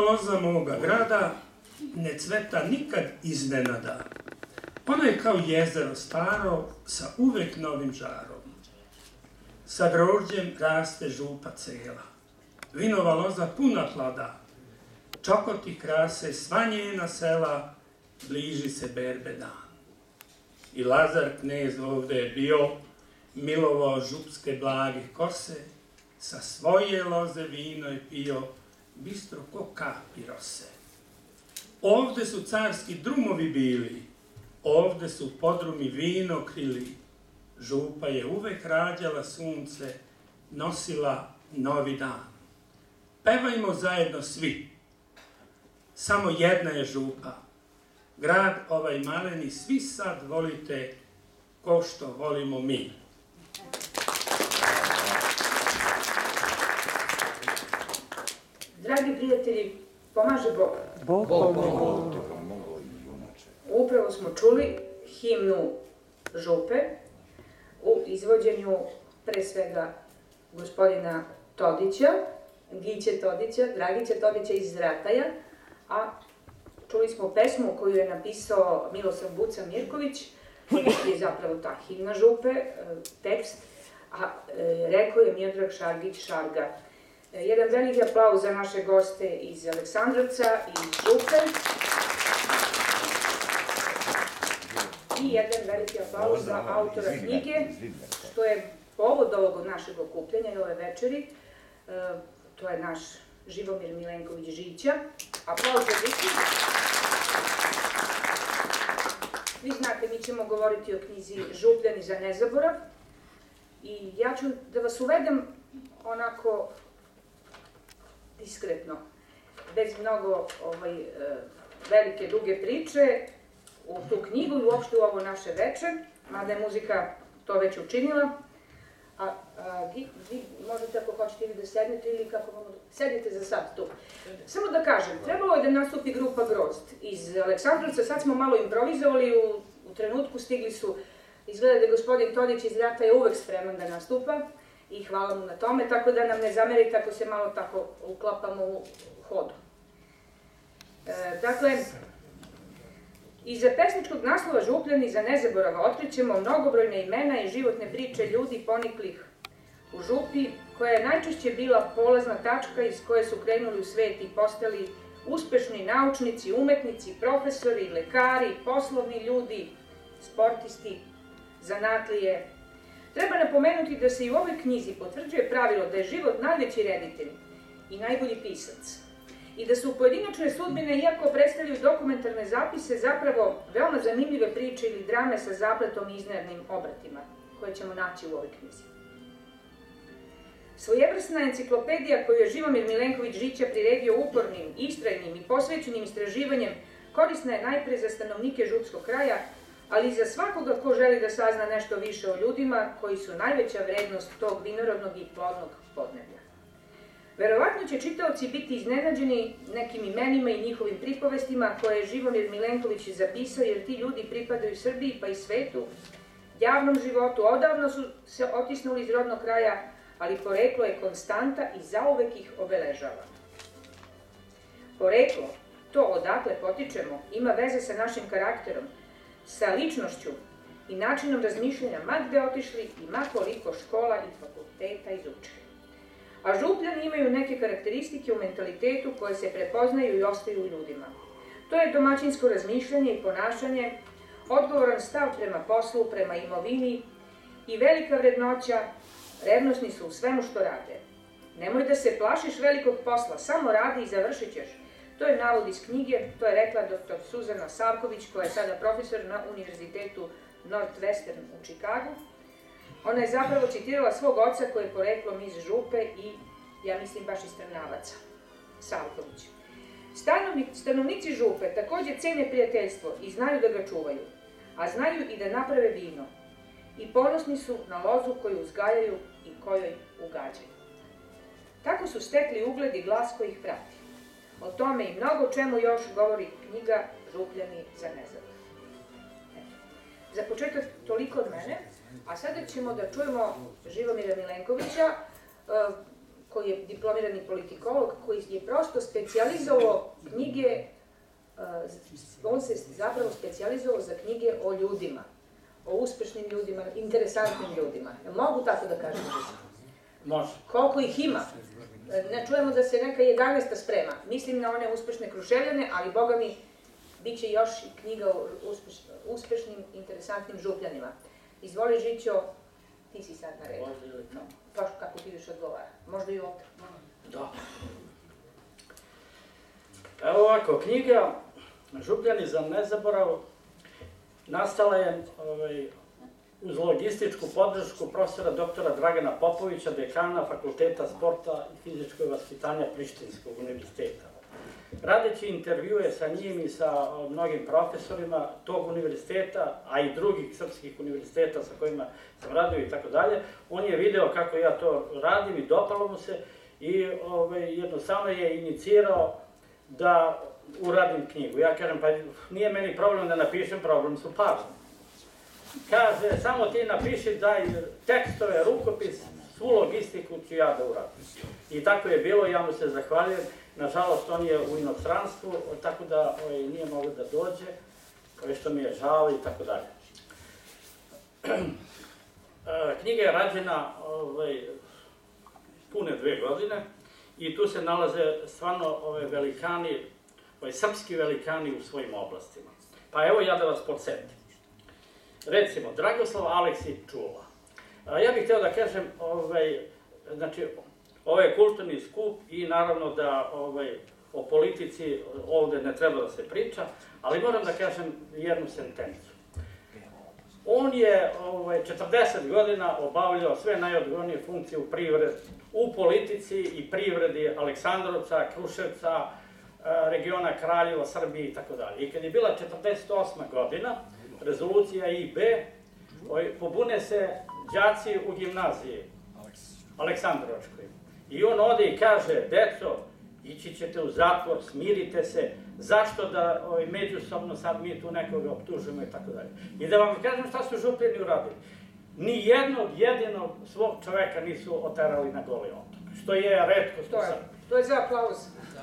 loza moga grada ne cveta nikad iznenada. Ona je kao jezero staro sa uvek novim žarom. Sa grožđem raste župa cela. Vinova loza puna plada. Čokoti krase sva njena sela, bliži se berbe dan. I Lazar knez ovde je bio, milovao župske blage kose, sa svoje loze vino je pio, bistro ko kapi rose. Ovde su carski drumovi bili, ovde su podrumi vino krili, župa je uvek rađala sunce, nosila novi dan. Pevajmo zajedno svi, samo jedna je župa, grad ovaj maleni svi sad volite ko što volimo mi. Dragi prijatelji, pomaže Bog. Upravo smo čuli himnu Župe u izvođenju pre svega gospodina Todića, Giće Todića, Dragića Todića iz Rataja, a čuli smo pesmu koju je napisao Milosav Buca Mirković, je zapravo ta himna Župe, tekst, a rekao je Miodrag Šargić Šarga. Jedan veliki aplauz za naše goste iz Aleksandrovca i iz Župe. I jedan veliki aplauz za autora knjige, što je povod ovog našeg okupljanja i ove večeri. To je naš Živomir Milenković Žića. Aplauz za Žiću. Vi znate, mi ćemo govoriti o knjizi Župljani za nezaborav. I ja ću da vas uvedem onako diskretno, bez mnogo velike, duge priče, u tu knjigu i uopšte u ovo naše veče, mada je muzika to već učinila. Vi možete, ako hoćete, ili da sednete, ili kako vam... Sedite za sad tu. Samo da kažem, trebalo je da nastupi grupa Grozd iz Aleksandrovca, sad smo malo improvizovali, u trenutku stigli su, izgleda da je gospodin Todić iz Rata je uvek spreman da nastupa i hvala mu na tome, tako da nam ne zamerite ako se malo tako uklapamo u hodu. Dakle, iza pesničkog naslova Župljani za nezaborava otkrićemo mnogobrojne imena i životne priče ljudi poniklih u Župi, koja je najčešće bila polazna tačka iz koje su krenuli u svet i postali uspešni naučnici, umetnici, profesori, lekari, poslovni ljudi, sportisti, zanatlije. Treba napomenuti da se i u ovoj knjizi potvrđuje pravilo da je život najveći reditelj i najbolji pisac i da su pojedinačne sudbine, iako predstavljaju dokumentarne zapise, zapravo veoma zanimljive priče ili drame sa zapletom i iznenadnim obratima, koje ćemo naći u ovoj knjizi. Svojevrsna enciklopedija koju je Živomir Milenković Žića priredio upornim, istrajnim i posvećenim istraživanjem korisna je najpre za stanovnike župskog kraja, ali i za svakoga ko želi da sazna nešto više o ljudima koji su najveća vrednost tog vinorodnog i plodnog podneblja. Verovatno će čitaoci biti iznenađeni nekim imenima i njihovim pripovestima koje je Živomir Milenković zapisao, jer ti ljudi pripadaju Srbiji pa i svetu, javnom životu, odavno su se otisnuli iz rodnog kraja, ali poreklo je konstanta i zauvek ih obeležava. Poreklo, to odakle potičemo, ima veze sa našim karakterom, sa ličnošću i načinom razmišljanja ma gde otišli i ma koliko škola i fakulteta izučili. A Župljani imaju neke karakteristike u mentalitetu koje se prepoznaju i ostaju u ljudima. To je domaćinsko razmišljanje i ponašanje, odgovoran stav prema poslu, prema imovini i velika vrednoća, revnosni su u svemu što rade. Nemoj da se plašiš velikog posla, samo radi i završit ćeš. To je navod iz knjige, to je rekla dr. Suzana Savković, koja je sada profesor na Univerzitetu Northwestern u Čikagu. Ona je zapravo citirala svog oca koji je poreklom iz Župe i, ja mislim, baš iz Trnavaca, Savković. Stanovnici Župe takođe cene prijateljstvo i znaju da ga čuvaju, a znaju i da naprave vino. I ponosni su na lozu koju uzgajaju i kojoj ugađaju. Tako su stekli ugled i glas koji ih prati. O tome i mnogo čemu još govori knjiga Župljani za nezaborav. Za početak toliko od mene, a sada ćemo da čujemo Živomira Milenkovića. koji je diplomirani politikolog, koji je prosto specijalizovao knjige, on se zapravo specijalizovao za knjige o ljudima, o uspešnim ljudima, interesantnim ljudima. Mogu tako da kažem? Može. Koliko ih ima? Ne čujemo da se neka 11. sprema. Mislim na one uspešne Kruševljane, ali boga mi, bit će još i knjiga o uspešnim, interesantnim Župljanima. Izvoli, Žićo, ti si sad na redu. Može ili tamo? Pa kako ti više odgovara. Možda i ovdje. Da. Evo ovako, knjiga Župljani za nezaborav nastala je uz logističku podršku profesora doktora Dragana Popovića, dekana Fakulteta sporta i fizičkog vaspitanja Prištinskog univerziteta. Radeći intervjue sa njim i sa mnogim profesorima tog univerziteta, a i drugih srpskih univerziteta sa kojima sam radio i tako dalje, on je video kako ja to radim i dopalo mu se i jednostavno je inicirao da uradim knjigu. Ja kažem, pa nije meni problem da napišem, problem su pare. Kaže, samo ti napiši, daj tekstove, rukopis, svu logistiku ću ja da uradim. I tako je bilo, ja mu se zahvaljujem. Nažalost, on je u inostranstvu, tako da nije mogao da dođe, što mi je žao i tako dalje. Knjiga je rađena pune 2 godine i tu se nalaze stvarno velikani, srpski velikani u svojim oblastima. Pa evo ja da vas podsjetim. Recimo, Dragoslav Aleksić Čula. Ja bih hteo da kažem, znači, ovo je kulturni skup i naravno da o politici ovde ne treba da se priča, ali moram da kažem jednu sentencu. On je 40 godina obavljao sve najodgovornije funkcije u politici i privredi Aleksandrovca, Kruševca, regiona Kraljeva, Srbije i tako dalje. I kad je bila 48. godina, rezolucija IB, pobune se đaci u gimnaziji Aleksandrovačkoj. I on ode i kaže, deco, ići ćete u zatvor, smirite se, zašto da međusobno sad mi tu nekoga optužujemo i tako dalje. I da vam kažem šta su Župljani uradili. Ni jednog jedinog svog čoveka nisu oterali na Goli otok, što je retko što sad. To je za aplauz.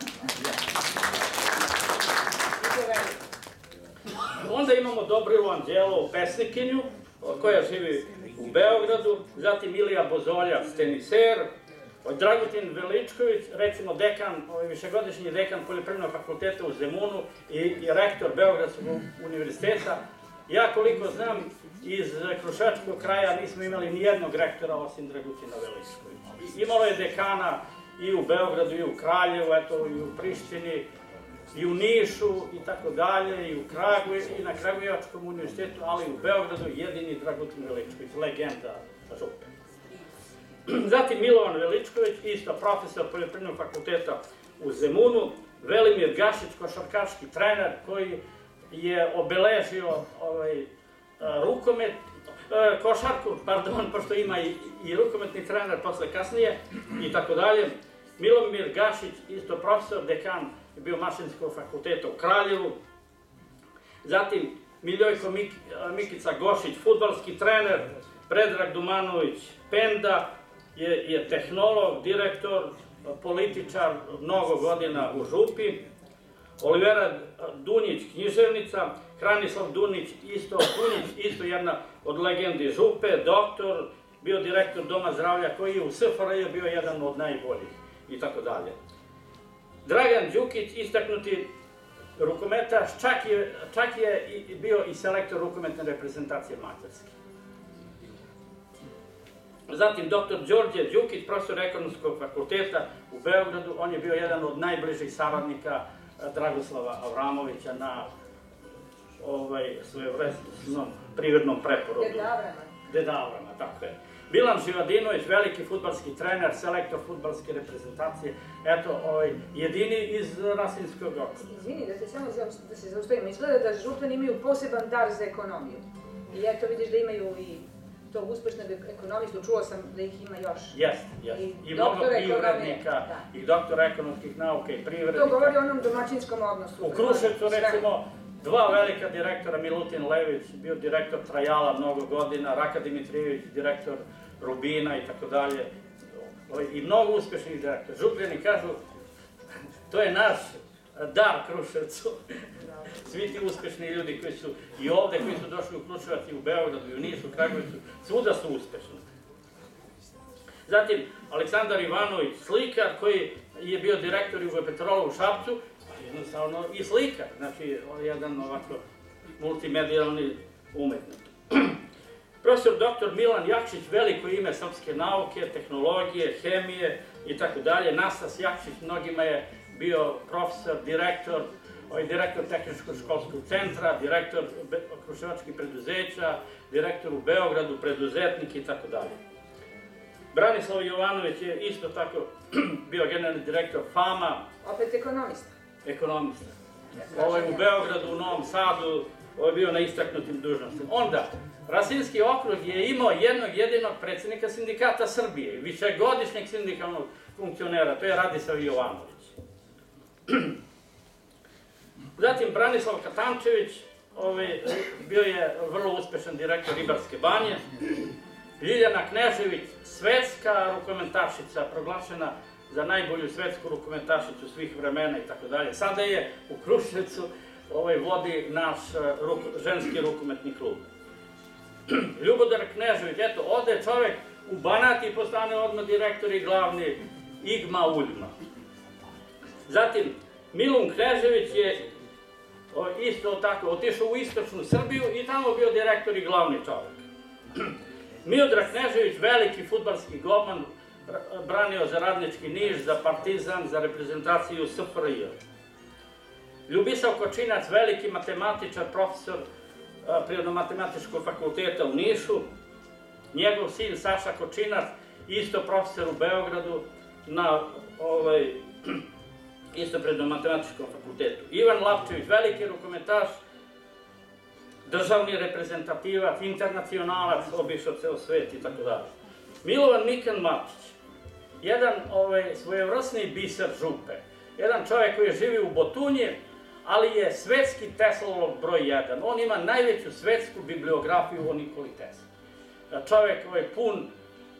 Onda imamo Dobrilu Anđelovu, pesnikinju, koja živi u Beogradu, zatim Ilija Bozolja, teniser, Dragutin Veličković, recimo dekan, višegodišnji dekan Poljoprivrednog fakulteta u Zemunu i rektor Beogradskog univerziteta. Ja koliko znam, iz Kruševačkog kraja nismo imali ni jednog rektora osim Dragutina Veličkovića. Imalo je dekana i u Beogradu, i u Kraljevu, i u Prištini, i u Nišu, i tako dalje, i u Kragujevcu, i na Kragujevačkom univerzitetu, ali i u Beogradu jedini Dragutin Veličković, legenda Župe. Zatim Milovan Veličković, isto profesor Poljoprivrednog fakulteta u Zemunu, Velimir Gašić, košarkaški trener koji je obeležio košarku, pardon, pošto ima i rukometni trener posle kasnije i tako dalje. Milomir Gašić, isto profesor, dekan, je bio Mašinskog fakulteta u Kraljevu. Zatim Miljojko Mikica Gošić, fudbalski trener, Predrag Dumanović Penda, je tehnolog, direktor, političar, mnogo godina u Župi. Olivera Dunjić, književnica, Hranislav Dunjić, isto jedna od legendi Župe, doktor, bio direktor Doma zdravlja koji je u SFRJ bio jedan od najboljih i tako dalje. Dragan Đukić, istaknuti rukometaš, čak je bio i selektor rukometne reprezentacije Mađarske. Zatim dr. Đorđe Đukić, profesor Ekonomskog fakulteta u Beogradu, on je bio jedan od najbližih saradnika Dragoslava Avramovića na svojevrsnom privrednom preporodu. Deda Avrama, tako je. Bilan Živadinović, veliki fudbalski trener, selektor fudbalske reprezentacije, eto, jedini iz Rasinskog okruga. Izvini, da se zaustavimo, izgleda da Župljani imaju poseban dar za ekonomiju. I eto vidiš da imaju i tog uspešnog ekonomistu, čuo sam da ih ima još. Jeste. I mnogo privrednika, i doktora ekonomskih nauka i privrednika. To govori o onom domaćinskom odnosu. U Kruševcu, recimo, 2 velika direktora, Milutin Lević, bio direktor Trajala mnogo godina, Raka Dimitrijević, direktor Rubina i tako dalje. i mnogo uspešnih direktora. Župljani kažu, to je naš dar Kruševcu. Svi ti uspešni ljudi koji su i ovde, koji su došli u Kruševac i u Beogradu, i u Nišu, Kragujevcu, svuda su uspešni. Zatim, Aleksandar Ivanović, slikar, koji je bio direktor Jugopetrola u Šapcu, jednostavno i slikar, znači jedan ovako multimedijalni umetnik. Profesor dr. Milan Jakšić, veliko ime srpske nauke, tehnologije, hemije i tako dalje. Nastas Jakšić mnogima je bio profesor, direktor Tehničkog školskog centra, direktor kruševačkih preduzeća, direktor u Beogradu, preduzetnik i tako dalje. Branislav Jovanović je isto tako bio generalni direktor FAMA. Opet ekonomista. Ekonomista. U Beogradu, u Novom Sadu, je bio na istaknutim dužnostima. Onda, Rasinski okrug je imao jednog jedinog predsjednika Sindikata Srbije, višegodišnjeg sindikalnog funkcionera, to je Radislav Jovanović. Zatim, Branislav Katančević, bio je vrlo uspešan direktor Ribarske banje. Ljiljana Knežević, svetska rukometašica, proglašena za najbolju svetsku rukometašicu svih vremena i tako dalje. Sada je u Kruševcu, vodi naš ženski rukometni klub. Ljubodar Knežević, eto, ode je čovek u Banat i postane odmah direktor i glavni Igma Uljma. Zatim, Milun Knežević je isto tako otišao u istočnu Srbiju i tamo bio direktor i glavni čovek. Miodrag Knežević, veliki fudbalski golman, branio za Radnički Niš, za Partizan, za reprezentaciju SFRJ. Ljubisav Kočinac, veliki matematičar, profesor Prirodno-matematičkog fakulteta u Nišu. Njegov sin Saša Kočinac, isto profesor u Beogradu, na isto Prirodno-matematičkom fakultetu. Ivan Lapčević, veliki rukometaš, državni reprezentativac, internacionalac, obišao ceo svet i tako dalje. Milovan Mikan Matić, jedan svojevrsni biser Župe, jedan čovjek koji živi u Botunji, ali je svetski Teslolog broj 1. On ima najveću svetsku bibliografiju o Nikoli Tesli. Čovjek pun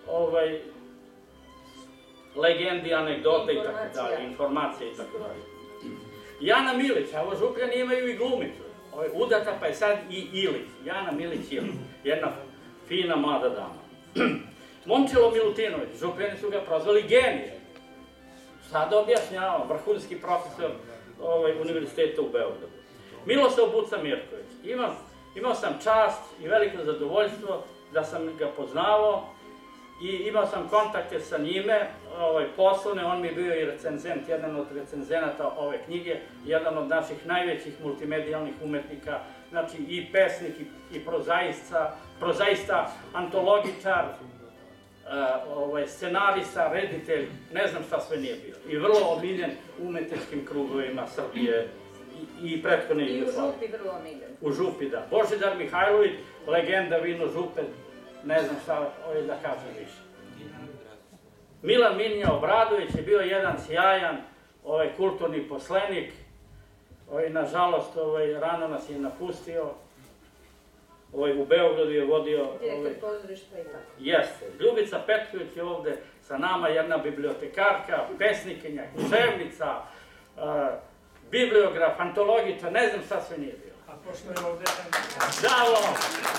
legendi, anegdota i tako dalje, informacije i tako dalje. Jana Milić, evo Župljani imaju i glumicu, udata pa je sad i Ilić, Jana Milić Ilić, jedna fina mlada dama. Momčilo Milutinović, Župljani su ga prozvali genije. Sada objašnjavam, vrhunski profesor univerziteta u Beogradu. Milosav Buca Mirković, imao sam čast i veliko zadovoljstvo da sam ga poznavao i imao sam kontakte sa njime, poslovne, on mi je bio i recenzent, jedan od recenzenata ove knjige, jedan od naših najvećih multimedijalnih umetnika, znači i pesnik, i prozaista, antologičar, scenarista, reditelj, ne znam šta sve nije bio. I vrlo omiljen u umetničkim krugovima Srbije i prethodne Jugoslavije. I u Župi vrlo omiljen. U Župi, da. Božidar Mihajlović, legenda vino Župe, ne znam šta da kažem više. Milan Minja Obradović je bio jedan sjajan kulturni poslenik, nažalost rano nas je napustio, u Beogradu je vodio... Direktor pozorišta i tako. Jeste. Ljubica Petković je ovde sa nama, jedna bibliotekarka, pesnikinja, književnica, bibliograf, antologičar, ne znam šta sve nije bilo. A pošto je ovde... Bravo!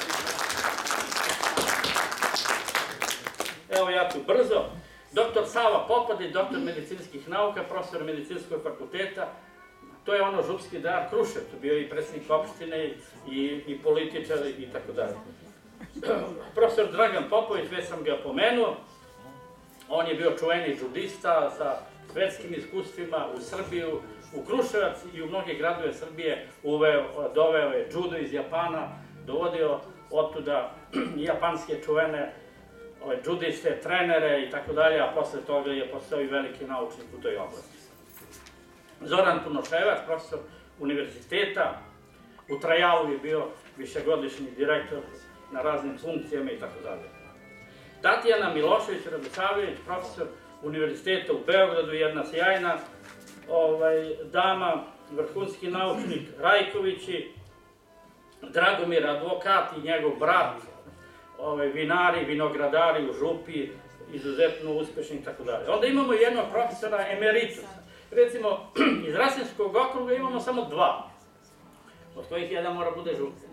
Evo ja tu brzo. Dr. Sava Popadić, doktor medicinskih nauka, profesor medicinskog fakulteta. To je ono župski dar Kruševcu, bio je i predsjednik opštine i političar i tako dalje. Profesor Dragan Popović, već sam ga pomenuo, on je bio čuveni džudista sa svetskim iskustvima u Srbiju, u Kruševac i u mnoge gradove Srbije doveo je džudo iz Japana, dovodio otuda japanske čuvene džudiste, trenere i tako dalje, a posle toga je postao i veliki naučnik u toj oblasti. Zoran Punoševac, profesor univerziteta, u Trajalu je bio višegodišnji direktor na raznim funkcijama i tako dalje. Tatjana Milošević Radosavljević, profesor univerziteta u Beogradu, jedna sjajna dama, vrhunski naučnik, Rajkovići, Dragomir advokat i njegov brat, vinari, vinogradari u Župi, izuzetno uspešni i tako dalje. Onda imamo jednog profesora emeritusa. Recimo, iz Rasinskog okruga imamo samo 2, od kojih jedan mora bude župan.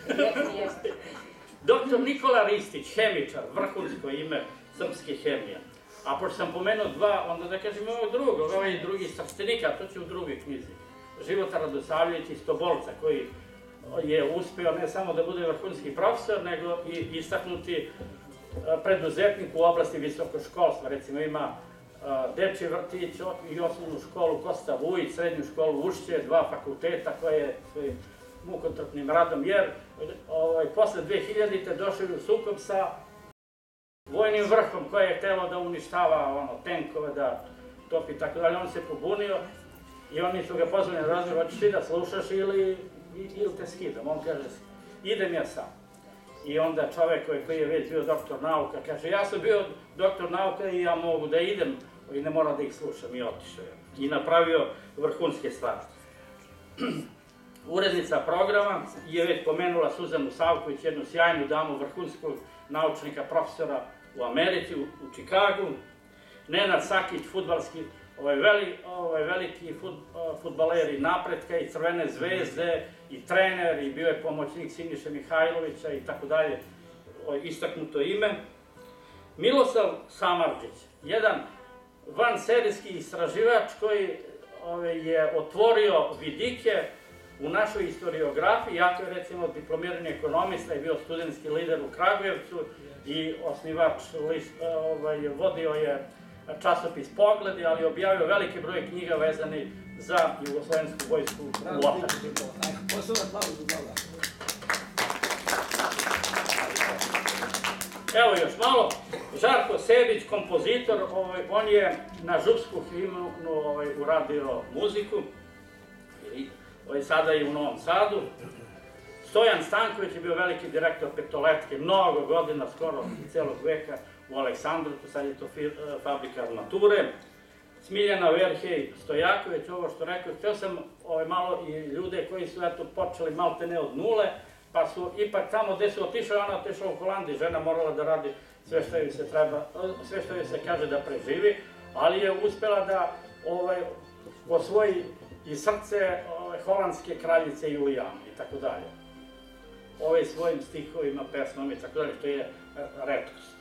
Doktor Nikola Ristić, hemičar, vrhunsko ime srpske hemije. A pošto sam pomenuo 2, onda da kažem ovog drugog, ovaj drugi strstenika, to će u drugoj knjizi. Životar Radosavljević iz Tobolca, koji je uspeo ne samo da bude vrhunski profesor, nego i istaknuti preduzetnik u oblasti visokog školstva. Recimo ima dečji vrtić i osnovnu školu Kosta Vujić, srednju školu Ušće, 2 fakulteta koje svojim mukotrpnim radom, jer posle 2000-te došli u sukob sa vojnim vrhom koje je htelo da uništava tenkove, da topi i tako dalje. On se pobunio i oni su ga pozvali na razgovor, hoćeš ti da slušaš ili te skidam. On kaže, idem ja sam. I onda čovek koji je već bio doktor nauka kaže, ja sam bio doktor nauka i ja mogu da idem i ne moram da ih slušam. I otišao je. I napravio vrhunske stvari. Urednica programa je već pomenula Suzanu Savković, jednu sjajnu damu vrhunskog naučnika, profesora u Americi, u Čikagu. Nenad Sakić, fudbalski, veliki fudbaler i napretka i Crvene zvezde i trener i bio je pomoćnik Siniše Mihajlovića i tako dalje, istaknuto ime. Milosav Samardžić, jedan vanserijski istraživač koji je otvorio vidike u našoj historiografiji, jako je recimo diplomirani ekonomista i bio studentski lider u Kragujevcu i osnivač, vodio je časopis Pogledi, ali objavio veliki broj knjiga vezani za jugoslovensku vojsku u Otadžbini. Evo još malo, Žarko Sebić, kompozitor, on je na župsku himnu uradio muziku, sada i u Novom Sadu. Stojan Stanković je bio veliki direktor Petoletke, mnogo godina, skoro celog veka u Aleksandrovcu, sad je to fabrika armature. Smiljana Verhej Stojaković, ovo što rekao, htio sam malo i ljude koji su počeli malte ne od nule, pa su ipak tamo gde su otišli, ona otišla u Holandiji, žena morala da radi sve što joj se treba, sve što joj se kaže da preživi, ali je uspela da osvoji i srce holandske kraljice Julijane i tako dalje. Svojim stihovima, pesmama i tako dalje, što je retkost.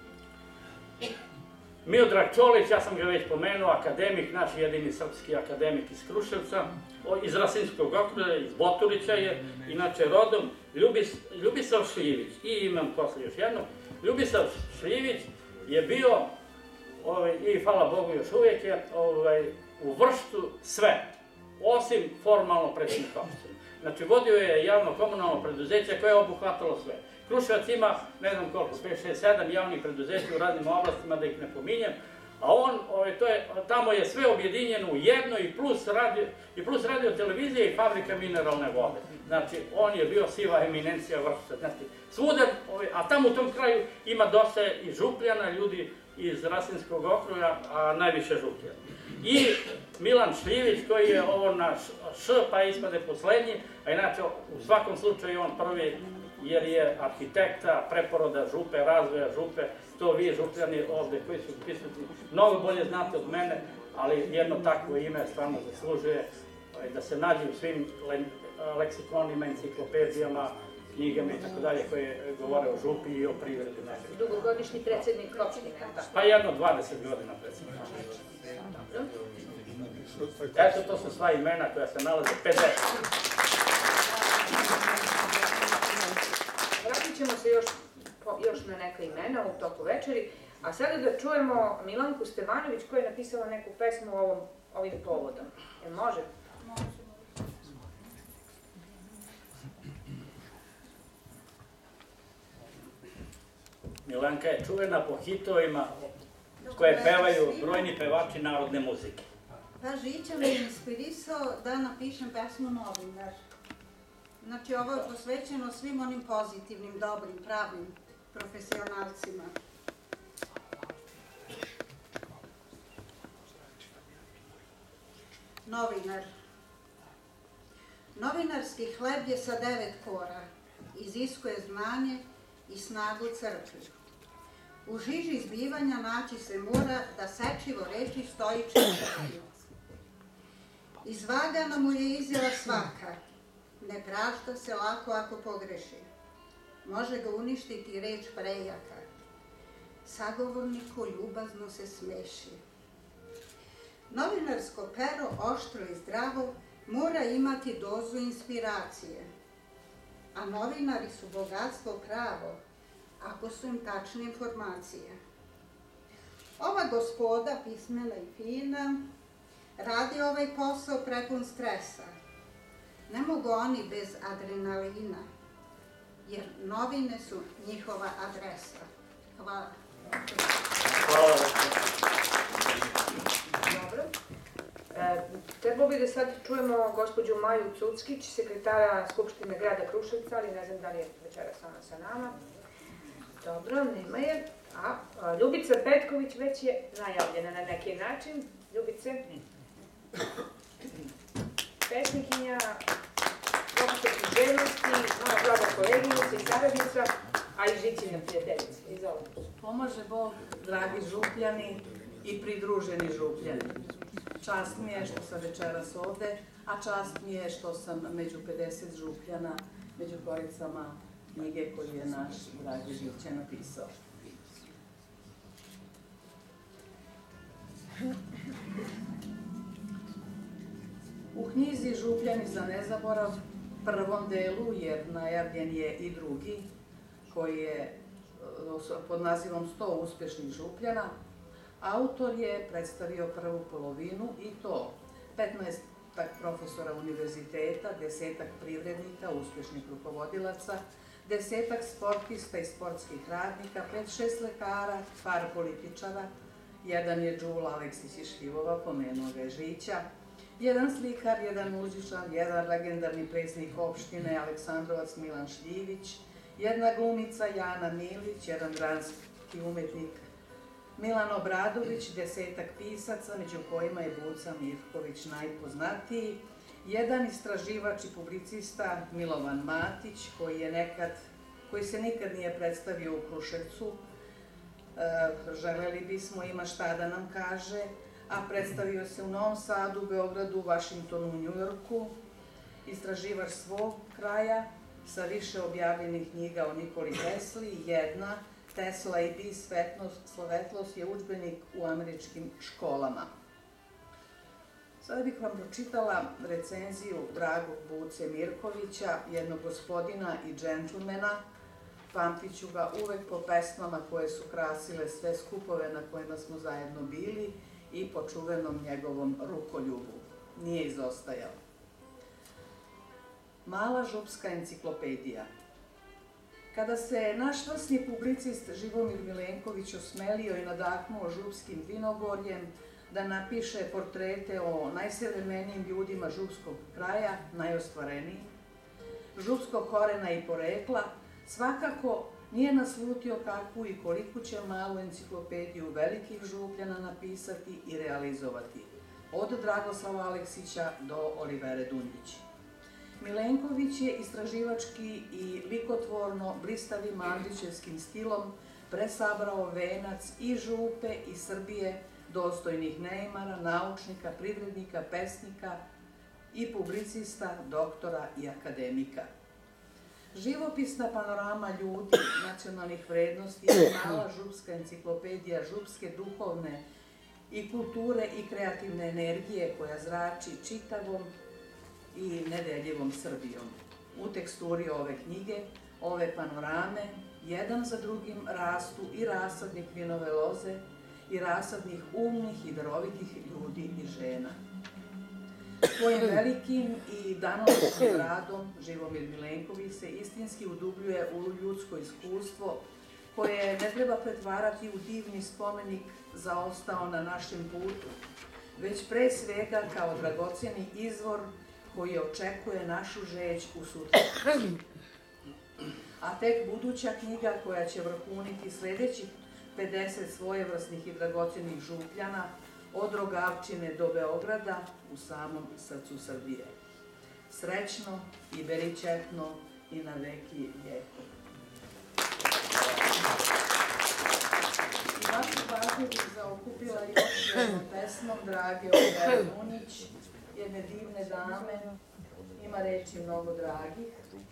Miodrag Čolić, ja sam ga već pomenuo, akademik, naš jedini srpski akademik iz Kruševca, iz Rasinskog okruga, iz Boturića je, inače rodom, Ljubisav Šljivić, i imam posle još jedno, Ljubisav Šljivić je bio, i hvala Bogu još uvijek je, u Vrštu sve, osim formalno predsjednik opštine. Znači, vodio je javno komunalno preduzeće koje je obuhvatalo sve. Kruševac ima, ne znam koliko, 5, 6, 7 javnih preduzeća u raznim oblastima, da ih ne pominjem, a on, tamo je sve objedinjeno u jedno i plus radio televizije i fabrika mineralne vode. Znači, on je bio siva eminencija Vršca. Znači, svuda, a tamo u tom kraju ima dosta i Župljana, ljudi iz Rasinskog okruga, a najviše Župljana. I Milan Šljivić, koji je ovo na Š, pa ispade poslednji, a inače u svakom slučaju on prvi, jer je arhitekta preporoda Župe, razvoja Župe, to vi Župljani ovde koji su prisutni mnogo bolje znate od mene, ali jedno takvo ime stvarno zaslužuje da se nađe u svim leksikonima, enciklopedijama, knjigama i tako dalje koje govore o Župi i o privredi. Dugogodišnji predsjednik opštine. Pa jedno 20 godina predsjednik opštine. Eto, to su sva imena koja se nalaze 50. Vratit ćemo se još na neka imena u toku večeri, a sada da čujemo Milanku Stevanović koja je napisala neku pesmu ovim povodom. Jel može? Milanka je čuvena po hitovima koje pevaju brojni pevači narodne muzike. Da, Žića me je inspirisao da napišem pesmu Novinar. Znači, ovo je posvećeno svim onim pozitivnim, dobrim, pravim profesionalcima. Novinar. Novinarski hleb je sa 9 kora, iziskuje znanje i snagu crkve. U žiži zbivanja naći se mora da sečivo reči stoično čekaju. Izvagana mu je izjava svaka, ne prašta se lako ako pogreši. Može ga uništiti reč prejaka, sagovorniku ljubazno se smeši. Novinarsko pero, oštro i zdravo, mora imati dozu inspiracije, a novinari su bogatstvo pravo, ako su im tačne informacije. Ova gospoda, pismena i fina, radi ovaj posao prepun stresa. Ne mogu oni bez adrenalina, jer novine su njihova adresa. Hvala. Hvala. Dobro. Trebalo bi da sad čujemo gospođu Maju Cuckić, sekretara Skupštine grada Kruševca, ali ne znam da li je večeras ona sa nama. Dobro, nema je. A Ljubica Petković već je najavljena na neki način. Ljubice, pesnikinja, profesor književnosti, moja draga koleginica i saradnica, a i Žićina prijateljica. Izvolite. Pomaže Bog, dragi župljani i pridruženi župljani. Čast mi je što sam večeras ovde, a čast mi je što sam među 50 župljana, među koricama knjige koju je naš dragi Žića napisao. U knjizi Župljani za nezaborav, prvom delu, jer najavljen je i drugi, koji je pod nazivom 100 uspešnih župljana, autor je predstavio prvu polovinu i to 15 profesora univerziteta, 10 privrednika, uspešnih rukovodilaca, 10 sportista i sportskih radnika, 5-6 lekara, par političara, jedan je Đul Aleksić iz Šljivova, pomenuo ga je Žića, jedan slikar, jedan muzičar, jedan legendarni predsjednik opštine Aleksandrovac Milan Šljivić, jedna glumica Jana Milić, jedan dramski umetnik Milan Obradović, 10 pisaca, među kojima je Buca Mirković najpoznatiji, jedan istraživač i publicista Milovan Matić, koji se nikad nije predstavio u Kruševcu, želeli bismo, ima šta da nam kaže, a predstavio se u Novom Sadu, Beogradu, Vašingtonu, Njujorku, istraživač svog kraja, sa više objavljenih knjiga o Nikoli Tesli, jedna, Tesla i bi svetlost je udžbenik u američkim školama. Sada bih vam pročitala recenziju dragog Buce Mirkovića, jednog gospodina i džentlmena. Pamtit ću ga uvek po pesmama koje su krasile sve skupove na kojima smo zajedno bili i po čuvenom njegovom rukoljubu. Nije izostajao. Mala župska enciklopedija. Kada se naš vrsni publicist Živomir Milenković osmelio i nadahnuo župskim vinogorjem da napiše portrete o najsavremenijim ljudima župskog kraja, najostvarenijih, župskog korena i porekla, svakako nije naslutio kakvu i koliku će malu enciklopediju velikih župljana napisati i realizovati, od Dragoslava Aleksića do Olivere Dunjić. Milenković je istraživački i likotvorno blistavim andrićevskim stilom presabrao venac i župe i Srbije, dostojnih neimara, naučnika, privrednika, pesnika i publicista, doktora i akademika. Živopisna panorama ljudi, nacionalnih vrednosti je mala župska enciklopedija župske duhovne i kulture i kreativne energije koja zrači čitavom i nedeljivom Srbijom. U teksturi ove knjige, ove panorame, jedan za drugim rastu i rasadnik vinove loze i rasadnih umnih i darovitih ljudi i žena. Svojim velikim i danonoćnim radom Živomir Milenković se istinski udubljuje u ljudsko iskustvo koje ne treba pretvarati u divni spomenik zaostao na našem putu, već pre svega kao dragoceni izvor koji očekuje našu žeđ u sutra. A tek buduća knjiga koja će vrhuniti sledećih 50 svojevrsnih i dragocenih župljana od Rogavčine do Beograda u samom srcu Srbije. Srećno i beričetno i na veki vjekov. pesmom drage Olivere Munić, jedne divne dame. Ima reči mnogo dragih.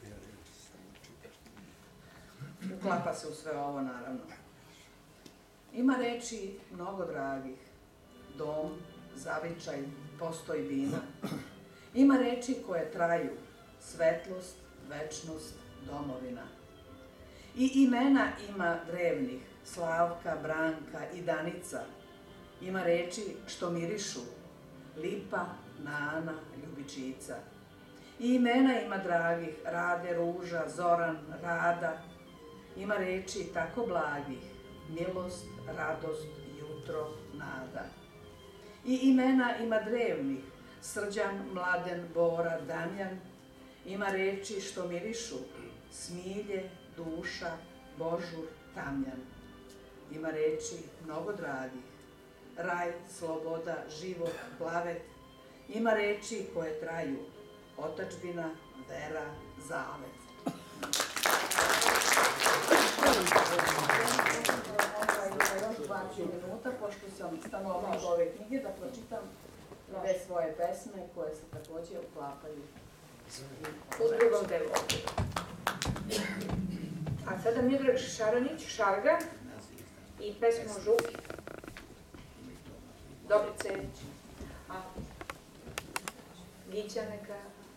Uklapa se u sve ovo, naravno. Ima reči mnogo dragih. Dom, zavičaj, postojbina. Ima reči koje traju. Svetlost, večnost, domovina. I imena ima drevnih. Slavka, Branka i Danica. Ima reči što mirišu. Lipa, Nana, Ljubičica. I imena ima dragih. Rade, Ruža, Zoran, Rada. Ima reči tako blagih. Milost, radost, jutro, nada. I imena ima drevnih. Srđan, Mladen, Bora, Damjan. Ima reči što mirišu. Smilje, duša, Božur, Tamjan. Ima reči mnogo dragih. Raj, sloboda, život, plavet. Ima reči koje traju. Otadžbina, vera, zavet. Još 20 minuta, pošto sam stanovnik ove knjige, da pročitam dve svoje pesme koje se takođe uklapaju u drugom delu. A sada Miodrag Šaranić, Šarga i pesmu Župi. Dobrice, Gića neka,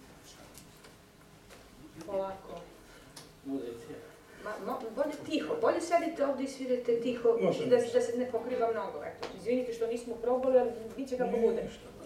polako. Muzici. Bolje tiho, bolje sedite ovde i svirajte tiho, da se ne pokriva mnogo. Izvinite što nismo probali, ali bit će kako bude.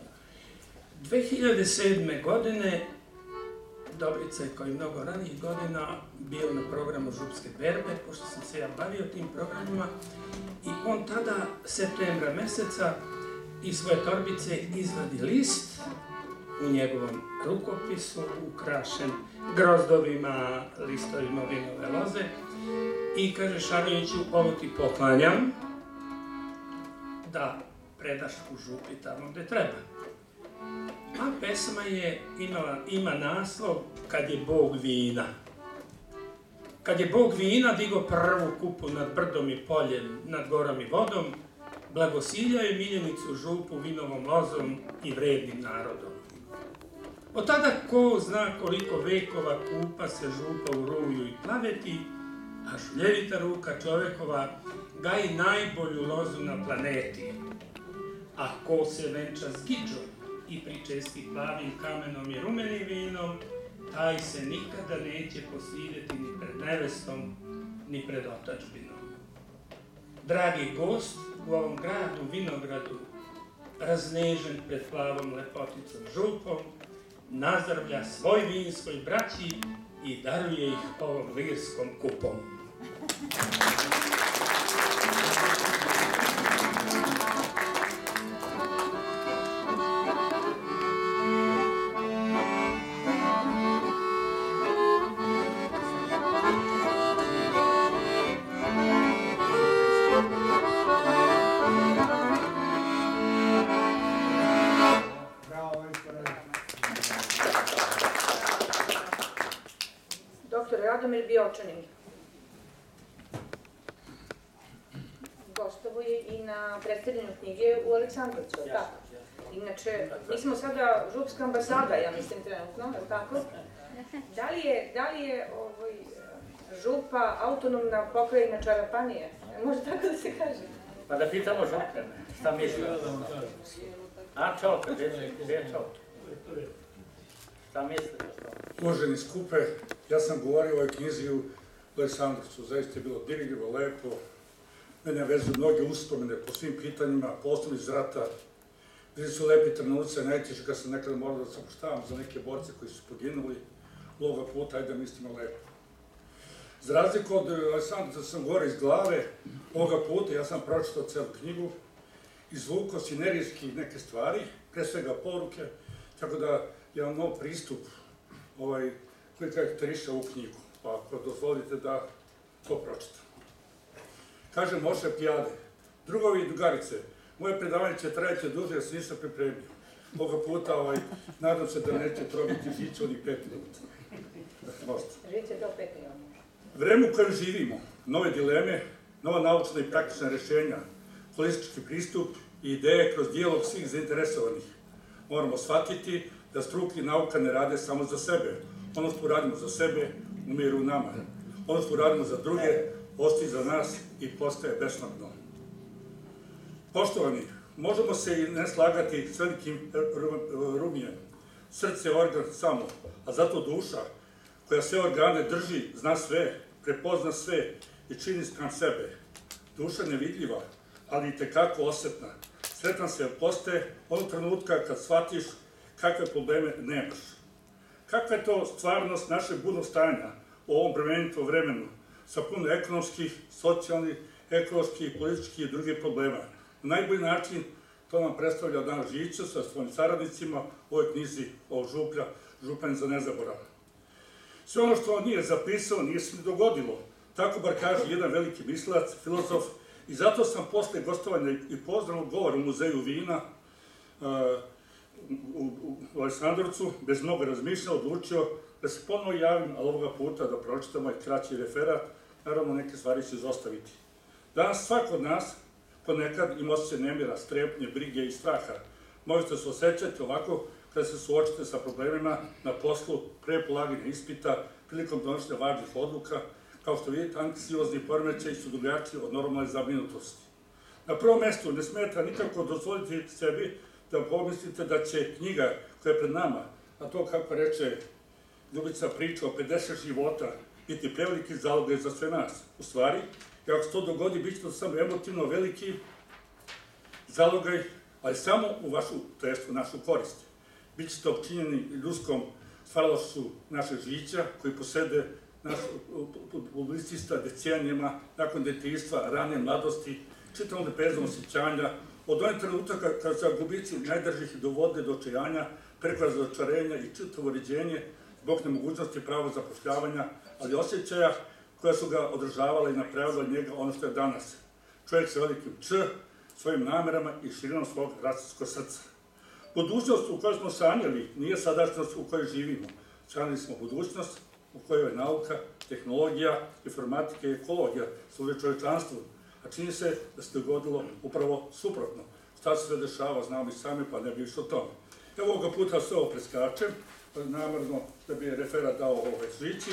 2007. godine Dobrica je kao i mnogo ranijih godina bio na programu Župske berbe, pošto sam se ja bavio tim programima, i on tada, septembra meseca, iz svoje torbice izvadi list u njegovom rukopisu, ukrašen grozdovima, listovima vinove loze, i kaže: Šaraniću, ovo ti poklanjam da predaš u Župi tamo gde treba. A pesma ima naslov Kad je Bog vina. Kad je Bog vina digo prvu kupu nad brdom i poljem, nad gorom i vodom, blagosiljao je miljenicu Župu vinovom lozom i vrednim narodom. Od tada ko zna koliko vekova kupa se Župa u ruju i plaveti, a žuljevita ruka čovekova gaji najbolju lozu na planeti. A ko se venča s Gidžom i pričesti plavim kamenom i rumenim vinom, taj se nikada neće posideti ni pred nevestom, ni pred otadžbinom. Dragi gost u ovom gradu, vinogradu, raznežen pred plavom lepoticom Župom, nazdravlja svoj vinskoj braći i daruje ih ovom lirskom kupom. Radomir Biočanin. Gostovo je i na predstavljanju knjige u Aleksandrovcu, tako? Inače, mi smo sada Župska ambasada, ja mislim, trenutno, je li tako? Da li je Župa autonomna pokrajina Čarapanije? Može tako da se kaže? Pa da pitamo Župljane, šta misli? A, Čoka, gdje je Čoka? Šta mislite o tome? Uvaženi skupe, ja sam govorio o ovoj knjizi u Aleksandrovcu, zaista je bilo dirljivo, lepo. Mene vezuju mnoge uspomene po svim pitanjima, posebno iz rata. Bili su lepi trenuci, najteže kad sam nekada morao da se opuštavam za neke borce koji su poginuli. Ovoga puta, ajde da mislimo lepo. Za razliku od Aleksandrovca sam govorio iz glave, ovoga puta ja sam pročitao celu knjigu, izvukao sinerijski neke stvari, pre svega poruke, tako da jedan nov pristup koji karakteriše ovu knjigu, pa ako dozvolite da to pročitam. Kaže Moše Pijade: drugovi i drugarice, moje predavanje će trajati duže jer se nisam pripremio. Ovoga puta nadam se da neće probiti žiću onih 5 minuta. Žiće do 5 minuta. Vreme u kojem živimo, nove dileme, nova naučna i praktična rešenja, holistički pristup i ideje kroz dijalog svih zainteresovanih. Moramo shvatiti da struka i nauka ne rade samo za sebe. Ono što radimo za sebe, umiru u nama. Ono što radimo za druge, ostaje za nas i postaje besmrtno. Poštovani, možemo se i ne slagati s velikim Rumijem. Srce je organ samo, a zato duša, koja sve organe drži, zna sve, prepozna sve i čini spram sebe. Duša nevidljiva, ali i tekako osetna. Sretan se postaje onog trenutka kad shvatiš kakve probleme nemaš. Kakva je to stvarnost našeg budnog stanja u ovom bremenitom vremenu, sa puno ekonomskih, socijalnih, ekoloških, političkih i drugih problema. Na najbolji način to nam predstavlja Dan Žića sa svojim saradnicima u ovoj knjizi o Župlja, Županj za nezaborav. Sve ono što on nije zapisao nije se ni dogodilo. Tako bar kaže jedan veliki mislilac, filozof, i zato sam posle gostovanja i pozdravnog govora u Muzeju vina u Aleksandrovcu, bez mnogo razmišljanja, odlučio da se ponovo javim, ali ovoga puta da pročitam ovaj kraći referat, naravno neke stvari će izostaviti. Danas svako od nas ponekad ima osjećaj nemira, strepnje, brige i straha. Možete se osjećati ovako kada se suočite sa problemima na poslu, pre polaganja ispita, prilikom donošenja važnih odluka. Kao što vidite, anksiozni poremećaji su drugačiji od normalne zabrinutosti. Na prvom mestu ne smeta nikako dozvoliti sebi da pomislite da će knjiga koja je pred nama, a to kako reče Ljubica priča o 50 života, biti preveliki zalogaj za sve nas. U stvari, i ako se to dogodi, bit će to samo emotivno veliki zalogaj, ali samo u vašu, to jest u našu korist. Bićete opčinjeni ljudskom stvaralošću našeg žića, koji posede naš publicista decenijama, nakon detinjstva, rane mladosti, čitavom lepezom osjećanja, od onih trenutaka kada se gubici najdržih dovode do očajanja, preko razočarenja i čitavo ređenje, zbog nemogućnosti prava zapošljavanja, ali osjećaja koja su ga održavala i napravila njega ono što je danas. Čovjek sa velikim Č, svojim namerama i širinom svog racijskog srca. Budućnost u kojoj smo sanjali nije sadašnjost u kojoj živimo. Sanjali smo budućnost u kojoj je nauka, tehnologija, informatika i ekologija služe čovječanstvu, a čini se da se dogodilo upravo suprotno. Šta se sve dešava, znamo i sami, pa ne bi više o tome. Evo ovoga puta sve ovo preskačem, namerno da bi referat dao ovoj Žići.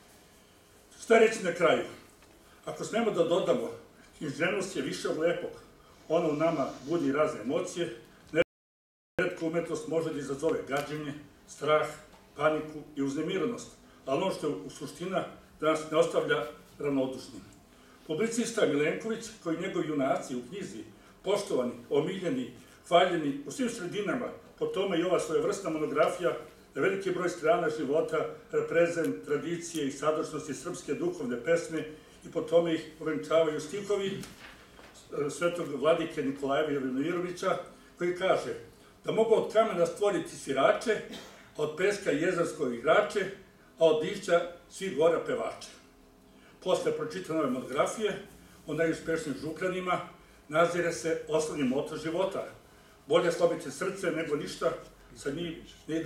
Šta reći na kraju? Ako smemo da dodamo, književnost je više od lepog. Ona u nama budi razne emocije, neretko umetnost može da izazove gađenje, strah, paniku i uznemiranost, ali ono što je u suština da nas ne ostavlja ravnodušnim. Publicista Milenković, koji njegovi junaci u knjizi, poštovani, omiljeni, hvaljeni u svim sredinama, po tome i ova svojevrsna monografija na veliki broj strana života, reprezent, tradicije i sadašnjosti srpske duhovne pesme i po tome ih povenčavaju stihovi svetog vladike Nikolajeva Jovimirovića, koji kaže da mogu od kamena stvoriti svirače, a od peska jezerskog igrače, a od lišća svih gora pevače. Posle pročitane ove monografije o najuspešnijim župljanima nazire se osnovni moto života. Bolje slobiti srce nego ništa, sa njim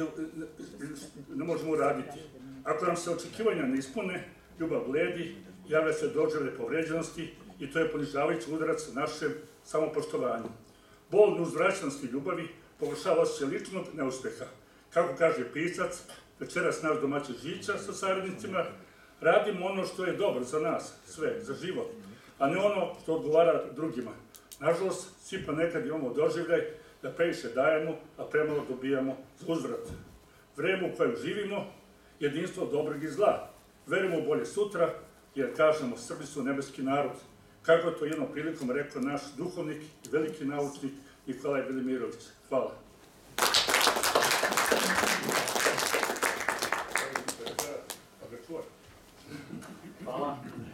ne možemo uraditi. Ako nam se očekivanja ne ispune, ljubav bledi, jave se doživlje povređenosti i to je ponižavajući udarac našem samopoštovanju. Bol neuzvraćenosti ljubavi pogoršava osjećaj ličnog neuspeha. Kako kaže pisac, večeras naš domaći Žića sa saradnicima, radimo ono što je dobro za nas, sve, za život, a ne ono što odgovara drugima. Nažalost, svi pa nekad imamo doživljaj da previše dajemo, a premalo dobijamo za uzvrat. Vreme u kojem živimo, jedinstvo dobrog i zla. Verujemo u bolje sutra, jer kažemo, Srbi su nebeski narod. Kako je to jednom prilikom rekao naš duhovnik i veliki naučnik Nikolaj Velimirović. Hvala. Hvala.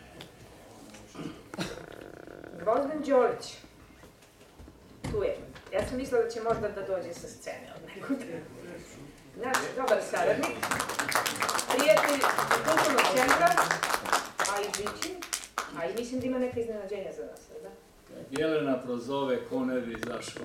Gvozden Đolić. Tu je. Ja sam mislila da će možda da dođe sa scene od nekog. Naš dobar saradnik, prijatelj kulturnog centra, a i Žićin, a i mislim da ima neka iznenađenja za nas, da? Jelena prozove, ko ne bi izašao.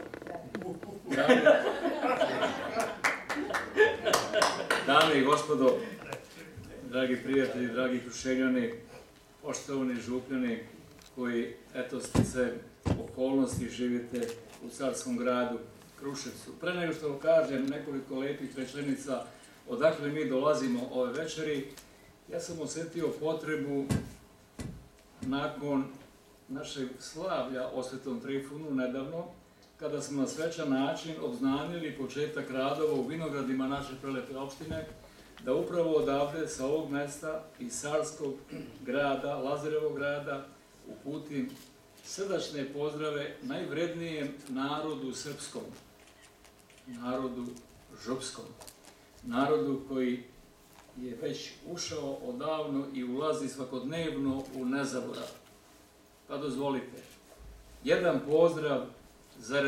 Dame i gospodo, dragi prijatelji, dragi Kruševljani, poštovani Župljani, koji, eto, sticajem okolnosti živite u carskom gradu Kruševcu. Pre nego što kažem nekoliko lepih rečenica odakle mi dolazimo ove večeri, ja sam osjetio potrebu nakon našeg slavlja o Svetom Trifunu nedavno, kada smo na svečan način obznanili početak radova u vinogradima naše prelepe opštine, da upravo odavde, sa ovog mesta iz carskog grada, Lazarevog grada, uputim srdačne pozdrave najvrednijem narodu srpskom, narodu župskom, narodu koji je već ušao odavno i ulazi svakodnevno u nezaborav. Pa dozvolite, jedan pozdrav za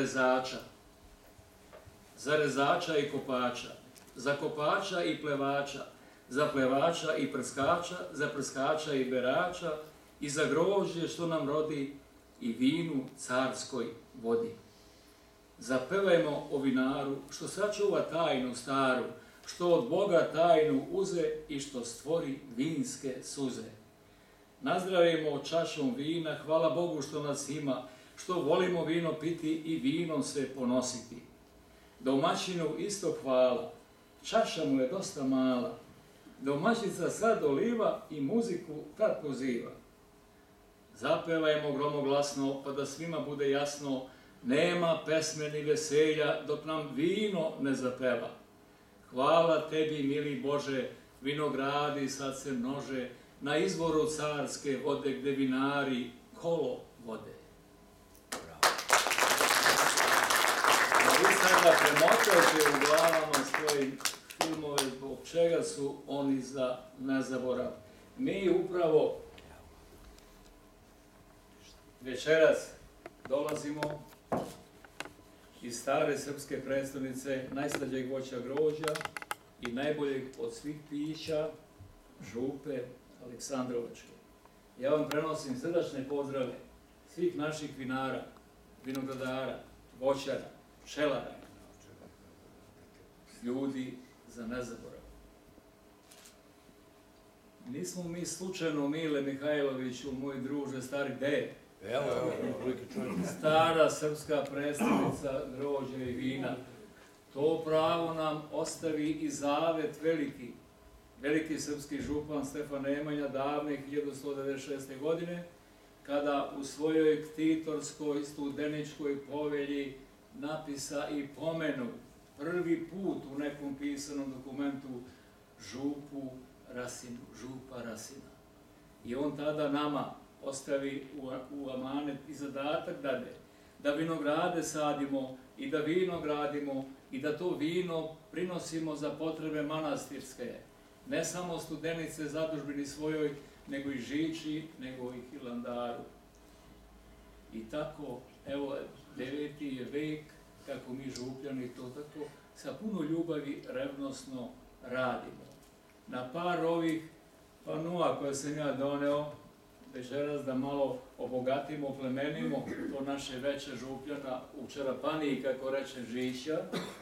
rezača i kopača, za kopača i plevača, za plevača i prskača, za prskača i berača i za grožđe što nam rodi i vinu carskoj vodi. Zapevajmo o vinaru što sačuva tajnu staru, što od Boga tajnu uze i što stvori vinske suze. Nazdravimo čašom vina, hvala Bogu što nas ima, što volimo vino piti i vinom se ponositi. Domaćinu isto hvala, čaša mu je dosta mala, domaćica sad oliva i muziku tad poziva. Zapevajmo gromoglasno, pa da svima bude jasno, nema pesme ni veselja dok nam vino ne zapeva. Hvala tebi, mili Bože, vinogradi sad se množe, na izvoru carske vode gde vinari kolo vode. Vi sada premotajte u glavama svojim filmove zbog čega su oni za nezaborav. Mi upravo večeras dolazimo iz stare srpske prestonice, najslađeg voća grožđa i najboljeg od svih pića, župe Aleksandrovačke. Ja vam prenosim srdačne pozdrave svih naših vinara, vinogradara, voćara, pčelara, ljudi za nezaborav. Nismo mi slučajno, Mile Mihajloviću, moj druže, stari ded, stara srpska predstavnica grožđa i vina. To pravo nam ostavi i zavet veliki srpski župan Stefan Nemanja davne 1196. godine, kada u svojoj ktitorskoj studeničkoj povelji napisa i pomenu prvi put u nekom pisanom dokumentu župu Rasinu, župa Rasina. I on tada nama ostavi u amanet i zadatak dade da vinograde sadimo i da vino gradimo i da to vino prinosimo za potrebe manastirske. Ne samo studenice zadužbini svojoj, nego i Žiči, nego i Hilandaru. I tako, evo, 9. je vek, kako mi župljani to tako, sa puno ljubavi revnosno radimo. Na par ovih panua koje sam ja doneo, večeras da malo obogatimo, plemenimo to naše veće župljana u Čarapaniji, kako reče Žića,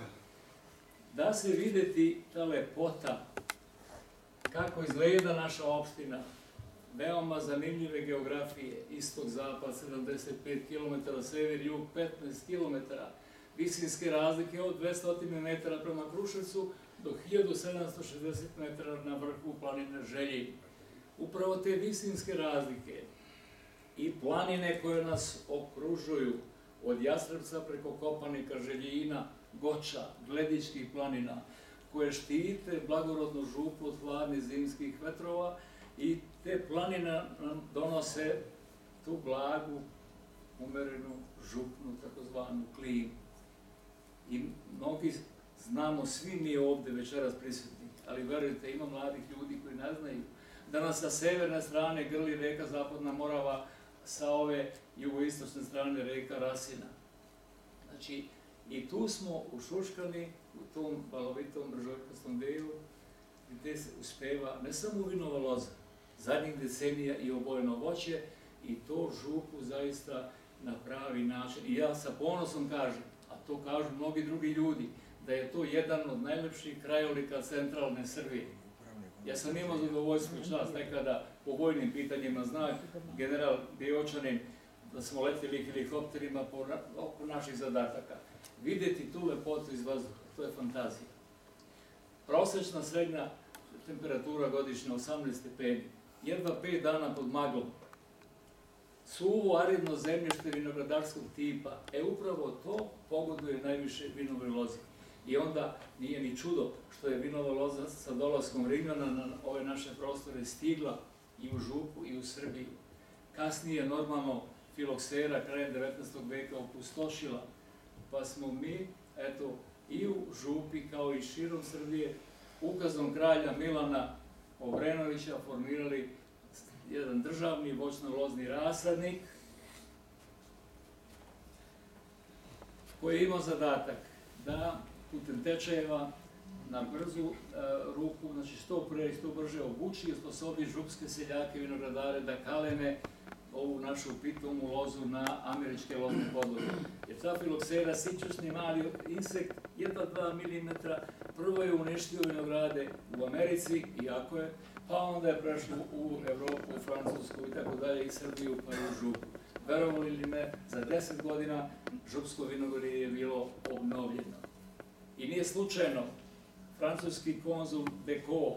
da se videti ta lepota, kako izgleda naša opština, veoma zanimljive geografije, istok-zapad 75 km, sever-jug 15 km, visinske razlike od 200 metara prema Kruševcu do 1760 metara na vrhu planine Željin. Upravo te visinske razlike i planine koje nas okružuju, od Jastrebca preko Kopanika, Željina, Goča, Gledičkih planina, koje štite blagorodnu župu od hladnih zimskih vetrova i te planine nam donose tu blagu, umerenu, župnu, takozvanu klimu. I mnogi znamo, svi mi ovde večeras prisutni, ali verujte, ima mladih ljudi koji ne znaju da nas sa severne strane grli reka Zapadna Morava, sa ove jugoistočne strane reka Rasina. Znači, i tu smo ušuškani u tom balovitom bržojkastom delu, gde se uspeva ne samo vinova loza, zadnjih decenija i obojeno voće, i to župu zaista na pravi način. I ja sa ponosom kažem, a to kažu mnogi drugi ljudi, da je to jedan od najlepših krajolika centralne Srbije. Ja sam imao zadovoljstvo i čast nekada po vojnim pitanjima, zna general Biočanin da smo letjeli helikopterima oko naših zadataka. Vidjeti tu lepotu iz vazduha, to je fantazija. Prosječna srednja temperatura godišnja 18 stepeni, jedva 5 dana pod maglom. Suvo aridno zemljište vinogradarskog tipa, upravo to pogoduje najviše vinovoj lozi. I onda nije ni čudo što je vinova loza sa dolaskom Rimljana na ove naše prostore stigla i u Župu i u Srbiju. Kasnije normalno filoksera krajem 19. veka opustošila, pa smo mi, eto, i u Župi kao i širom Srbije ukazom kralja Milana Obrenovića formirali jedan državni voćno-lozni rasadnik koji je imao zadatak da putem tečajeva na brzu ruku, znači što pre i što brže obuči i osposobi župske seljake i vinogradare da kaleme ovu našu pitomu lozu na američke lozne podloge. Jer ta filoksera, sićušni mali insekt, jedva 2 mm, prvo je uništio vinograde u Americi, iako je, pa onda je prešlo u Evropu, u Francusku i tako dalje, i Srbiju, pa i u Župu. Verovali ili ne, za 10 godina župsko vinogorje je bilo obnovljeno. I nije slučajno, francuski konzul Decaux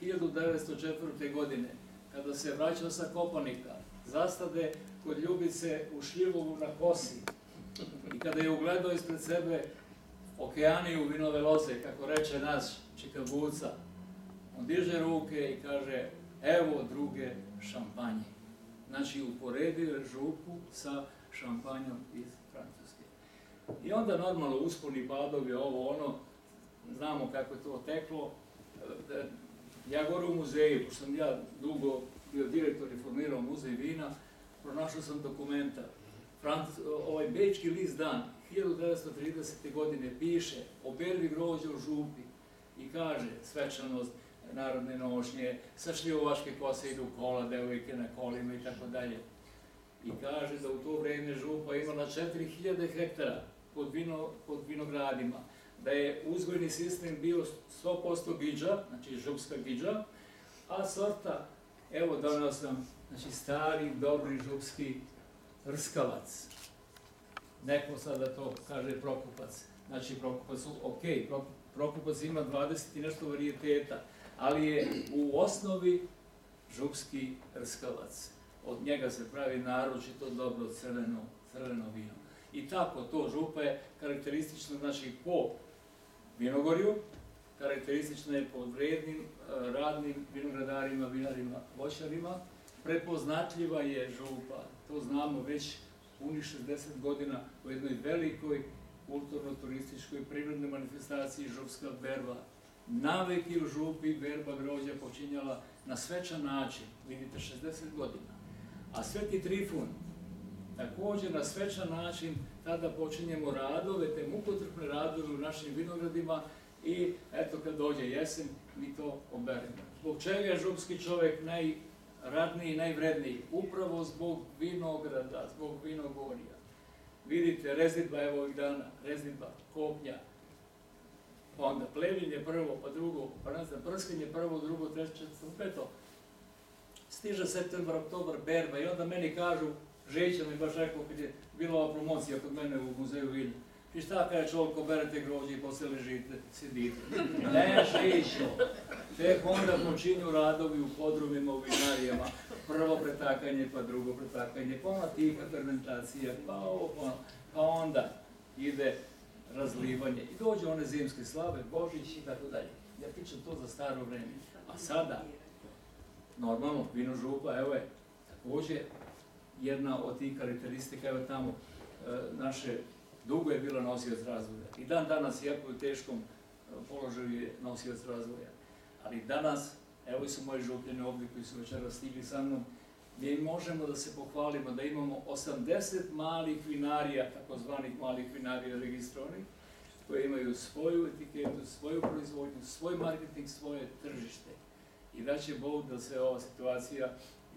1904. godine, kada se vraćao sa Kopanika, zastade kod Ljubice u Šljivovu na Kosi i kada je ugledao ispred sebe okeaniju vinove loze, kako reče naš Čikabuca, on diže ruke i kaže: evo druge šampanje. Znači uporedio je Župu sa šampanjom iz Francuske. I onda normalno usponi padovi, ovo ono, znamo kako je to teklo. Ja govorim u muzeju, pošto sam ja dugo bio direktor i formirao muzej vina, pronašao sam dokumenta. Ovaj bečki list Dan 1930. godine piše o berbi grožđa u Župi i kaže svečanost narodne nošnje, sa šljivovačke kose idu kola, devojke na kolima i tako dalje. I kaže da u to vreme Župa imala 4000 hektara pod vinogradima, da je uzgojni sistem bio 100% gidža, znači župska gidža, a sorta, evo donao sam, znači stari, dobri župski rskavac. Neko sada to kaže Prokupac. Znači Prokupac, ok, Prokupac ima 20 i nešto varijeteta, ali je u osnovi župski rskavac. Od njega se pravi naročito dobro crveno vino. I tako to Župa je karakteristično, znači po vinogorju, karakteristično je po vrednim, radnim vinogradarima, vinarima, voćarima. Prepoznatljiva je Župa, to znamo već punih 60 godina u jednoj velikoj kulturno-turističkoj privrednoj manifestaciji župska berba. Navek je u Župi berba grožđa počinjala na svečan način, vidite 60 godina. A Sveti Trifun također na svečan način tada počinjemo radove, te mukotrpne radove u našim vinogradima i eto kad dođe jesen mi to oberemo. Zbog čega je župski čovjek najradniji i najvredniji? Upravo zbog vinograda, zbog vinogorja. Vidite, rezidba evo ovih dana, rezidba, kopnja, pa onda plevljenje prvo, pa drugo, pa ne znam, prskanje prvo, drugo, treće, četvrto, peto. Stiže septembar, oktobar, berba i onda meni kažu, Žeća mi baš rekao kad je bila ova promocija kod mene u muzeju vina. I šta kaže čovjek, oberete grožđe i posle ležite, sedite. Ne, Žećo. Tek onda počinju radovi u podrumima, u vinarijama. Prvo pretakanje, pa drugo pretakanje, pa ona tiha fermentacija, pa ovo, pa onda ide razlivanje. I dođe one zimske slave, Božić i tako dalje. Ja pričam to za staro vreme. A sada, normalno, vino Župa, evo je, također jedna od tih karakteristika, evo tamo naše dugo je bila nosioc razvoja. I dan danas, iako u teškom položaju je nosioc razvoja. Ali danas, evo su moji župljeni ovdje koji su večera stigli sa mnom, mi možemo da se pohvalimo da imamo 80 malih vinarija, takozvanih malih vinarija registrovanih, koje imaju svoju etiketu, svoju proizvodnju, svoj marketing, svoje tržište. I da će Bog da se ova situacija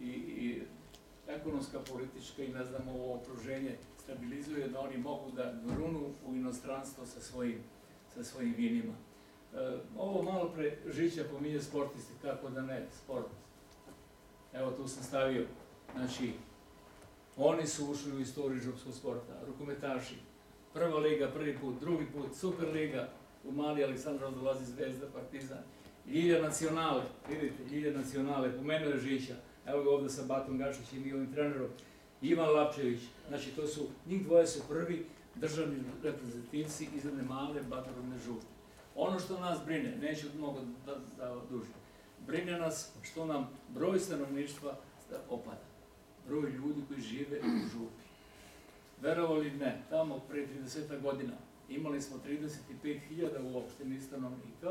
i ekonomska, politička i ne znam ovo okruženje stabilizuje, da oni mogu da grunu u inostranstvo sa svojim vinima. Ovo malo pre Žića pominje sportisti, kako da ne, sport. Evo tu sam stavio, znači, oni su ušli u istoriju župskog sporta, rukometaši. Prva liga, prvi put, drugi put, Superliga, u Mali Aleksandrov dolazi Zvezda, Partizan. Ljilja Nacionale, vidite, Ljilja Nacionale, pomenuo je Žića, evo ga ovdje sa Batom Gašićem i ovim trenerom, Ivan Lapčević, znači to su, njih dvoje su prvi državni reprezentativci iz jedne male vaterpolne župe. Ono što nas brine, neću mnogo da dužim, brine nas što nam broj stanovništva opada, broj ljudi koji žive u župi. Verovali ne, tamo pre 30 godina imali smo 35.000 u opštini stanovnika.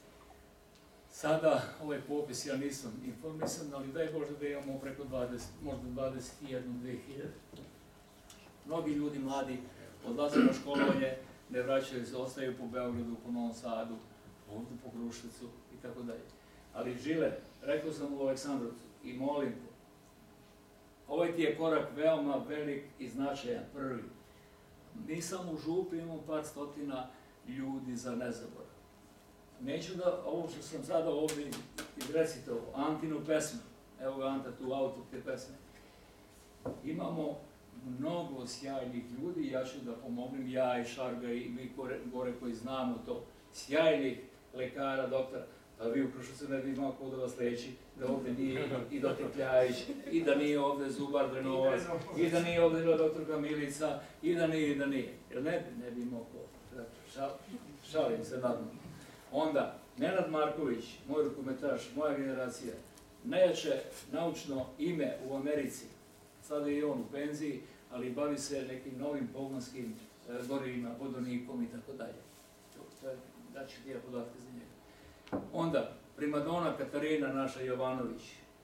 Sada, ovaj popis ja nisam informisan, ali daj Bože da imamo preko 20, možda 21.000-2.000. Mnogi ljudi mladi odlaze na školovanje, ne vraćaju se, ostaju po Beogradu, po Novom Sadu, ovdje po Kruševcu i tako dalje. Ali Žile, rekao sam u Aleksandrovcu i molim te, ovaj ti je korak veoma velik i značajan, prvi. Mi samo u župi imamo par stotina ljudi za nezaborav. Neću da, ovo što sam sada ovdje izrecitovao, Antinu pesmu, evo ga Anta tu, autor te pesme. Imamo mnogo sjajnih ljudi, ja ću da pomognem, ja i Šarga i vi gore koji znamo to, sjajnih lekara, doktora, a vi u Kruševcu ne bi imao ko da vas leči, da ovdje nije i doktor Pljajić, i da nije ovdje Zubar Drenovac, i da nije ovdje doktorka Milica, i da nije. Jer ne bi imao ko. Šalim se nadam. Onda, Nenad Marković, moj rukometaš, moja generacija, najjače naučno ime u Americi, sada je i on u penziji, ali bavi se nekim novim pogonskim gorivima, vodonikom i tako dalje. Daću ti ja podatke za njega. Onda, primadona Katarina naša Jovanović,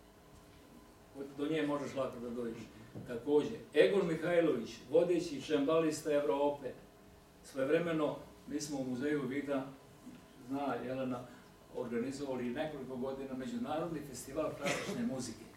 do nje možeš lako da dođeš. Također, Egon Mihajlović, vodeći šembalista Evrope, svojevremeno, mi smo u Muzeju vida, zna Jelena, organizovali nekoliko godina međunarodni festival klasične muzike.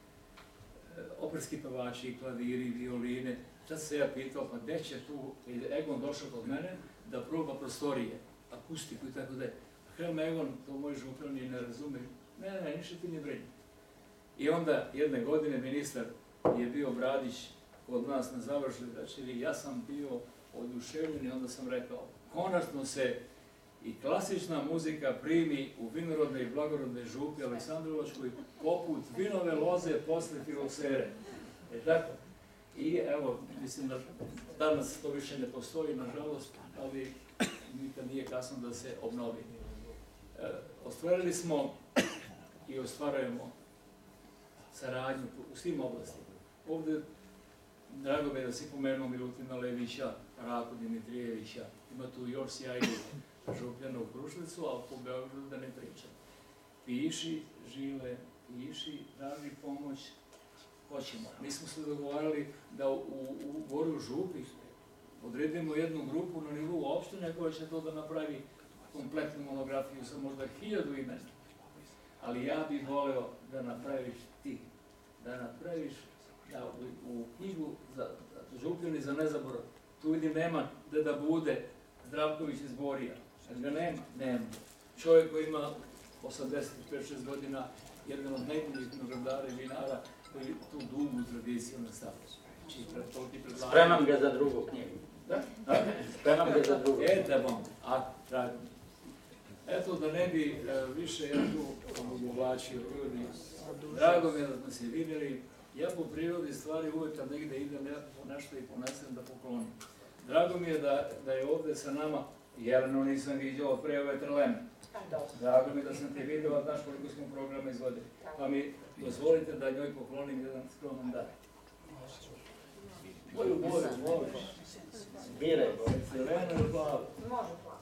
Operski pevači, klaviri, violine. Sad se ja pitao, pa gde će tu, Egon došao kod mene da proba prostorije, akustiku i tako dalje. Helme Egon, to moj župan ne razume, ne, ništa ti ne brinje. I onda jedne godine ministar je bio Bradić kod nas na završnoj večeri, ja sam bio oduševljen i onda sam rekao, konačno se i klasična muzika primi u vinorodnoj i blagorodnoj župi Aleksandrovačkoj poput vinove loze posle filoksere. Tako? I evo, mislim da danas to više ne postoji, nažalost, ali nikad nije kasno da se obnovi. Ostvarili smo i ostvarujemo saradnju u svim oblastima. Ovdje, drago mi je da si pomenuo Milutina Levića, Raku Dimitrijevića, ima tu još sjajnih župljana u Kruševcu, ali po Beogradu da ne pričam. Piši, Žile, piši, traži pomoć, hoćemo. Mi smo se dogovarali da u Goru župi odredimo jednu grupu na nivou opštine koja će to da napravi kompletnu monografiju sa možda 1000 imena. Ali ja bih voleo da napraviš ti, da napraviš u knjigu za župljani za nezaborav. Tu vidim nema da bude Zdravković iz Borija. Jer ga nema? Nema. Čovjek koji ima 85-6 godina, jedan od najboljih vinogradara i vinara koji tu dugu tradiciju nastavlja. Spremam ga za drugu knjigu. Da? Spremam ga za drugu knjigu. Eto da ne bi više ja tu obuhvaćio ljudi. Drago mi je da smo se vidjeli. Ja po prirodi stvari uvijek kad negdje idem nešto i ponesem da poklonim. Drago mi je da je ovdje sa nama, Jelenu nisam vidio pre ove trleme. Drago mi je da sam te vidio, a znaš koliko smo programa izvodili. Pa mi dozvolite da njoj poklonim jedan skroman dar. Moju boju, voliš. Biraj, Zeleno ili plavo? Može plavo.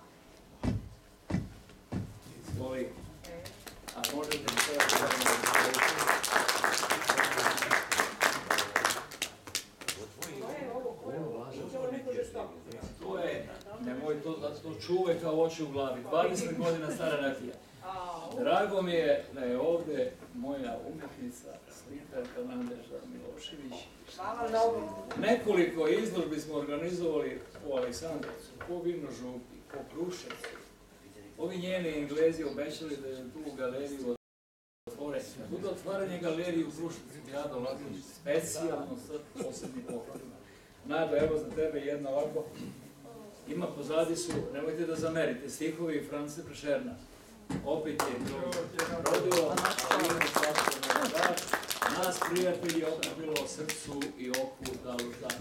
Izvoli. A možete mi sve to je, nemoj to čuvaj kao oči u glavi, 20 godina stara rakija. Drago mi je da je ovdje moja umjetnica, slikarka Nadežda Milošević. Nekoliko izložbi smo organizovali po Aleksandrovcu, po Vinožupi, po Kruševcu. Ovi njeni Englezi obećali da je tu galeriju otvore. Bude otvaranje galerije u Kruševcu, ja dolazim specijalno sa posebnim pokladima. Nada, evo za tebe jedna ovako, ima pozadi su, nemojte da zamerite, stihovi France Prešerna. Opet je rodilo, nas prijatelji okupilo o srcu i oku da luždanu.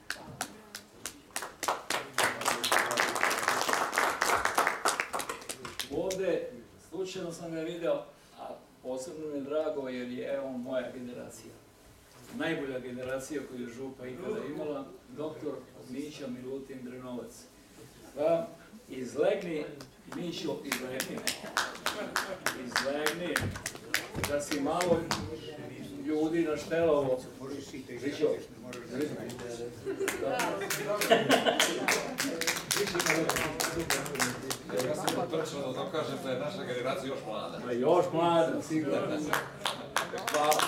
Ovde, slučajno sam ga video, a posebno mi je drago jer je evo moja generacija. Najbolja generacija koju je župa ikada imala, doktor Mića Milutin Drenovac. Pa, izlegni, Mićo, izlegni, da si malo ljudi naštelovo. Žićo, Ja sam točno da kažem da je naša generacija još mlada. Pa još mlada, sigurno. Hvala.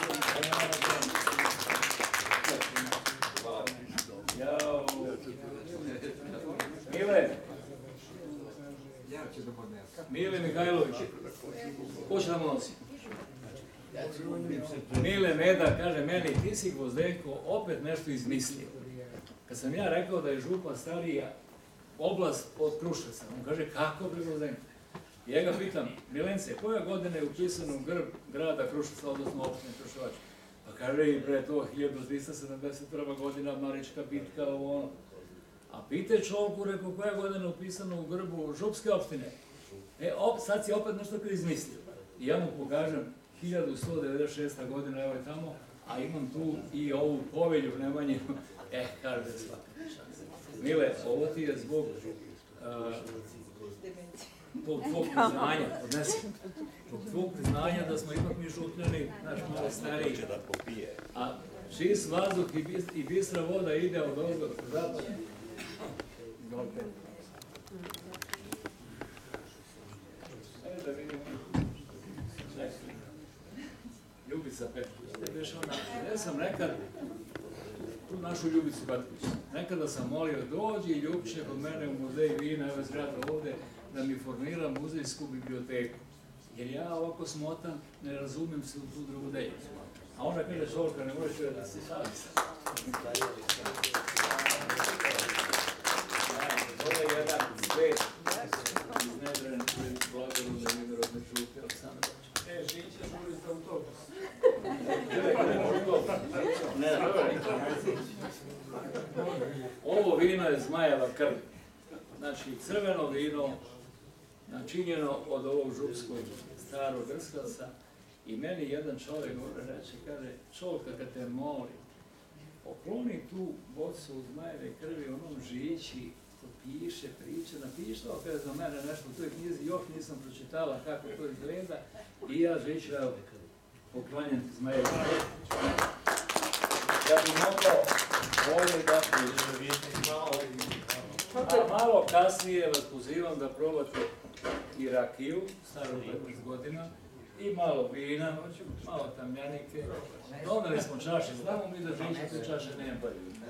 Jao. Mile Mihajlović, ko će da mu nosi? Mile Meda kaže meni, ti si Gvozdenko opet nešto izmislio. Kad sam ja rekao da je župa starija oblast od Kruševca, on kaže kako bi Gvozdenko? Ja ga pitam, Milence, koja godina je upisano u grb grada Kruševca, odnosno opštine Kruševac? Pa kaže i pre to 1371. godina, Marička bitka, ono. A pitaj čovjeku, rekao, koja godina je upisano u grbu Župske opštine? Sad si opet nešto kao izmislio. I ja mu pokažem 1196. godina, evo je tamo, a imam tu i ovu povelju Nemanjinu. Kaže svaka šansa. Mile, ovo ti je zbog tog tvog priznanja, odnesi. Zbog tvog priznanja da smo ipak mi Župljani, naš malo stariji. A čist vazduh i bistra voda ide od ovog zapada. Da vidimo. Ljubica Petković. Ja sam nekad, tu našu Ljubicu Petković, nekada sam molio dođi i Ljubče kod mene u muzej vina, evo zgrada ovde, da mi formira muzejsku biblioteku. Jer ja ovako smotan, ne razumem se u tu drugu delju. A ona kaže, Šolka, ne možeš da se šali sam. To je jedan svet iznedren pred blagorodne vinorodne župe Aleksandrovića. Žićeš ulica autobus. Ovo vino je zmajeva krv. Znači, crveno vino, načinjeno od ovog župskog starog grskaca. I meni jedan čovjek gore reče, kaže, Čolka, kad te molim, pokloni tu bocu od zmajeve krvi onom Žići, što piše, priča, napiši to, kada za mene nešto u toj knjizi, još nisam pročitala kako to izgleda, i ja Žiću, evo, poklanjam ti zmajeve krvi. Ja bih mogao bolje da malo kasnije vas pozivam da probate i rakiju, staru 15 godina, i malo vina, malo tamljanike. Doneli smo čaše, znamo mi da Žićite čaše nema.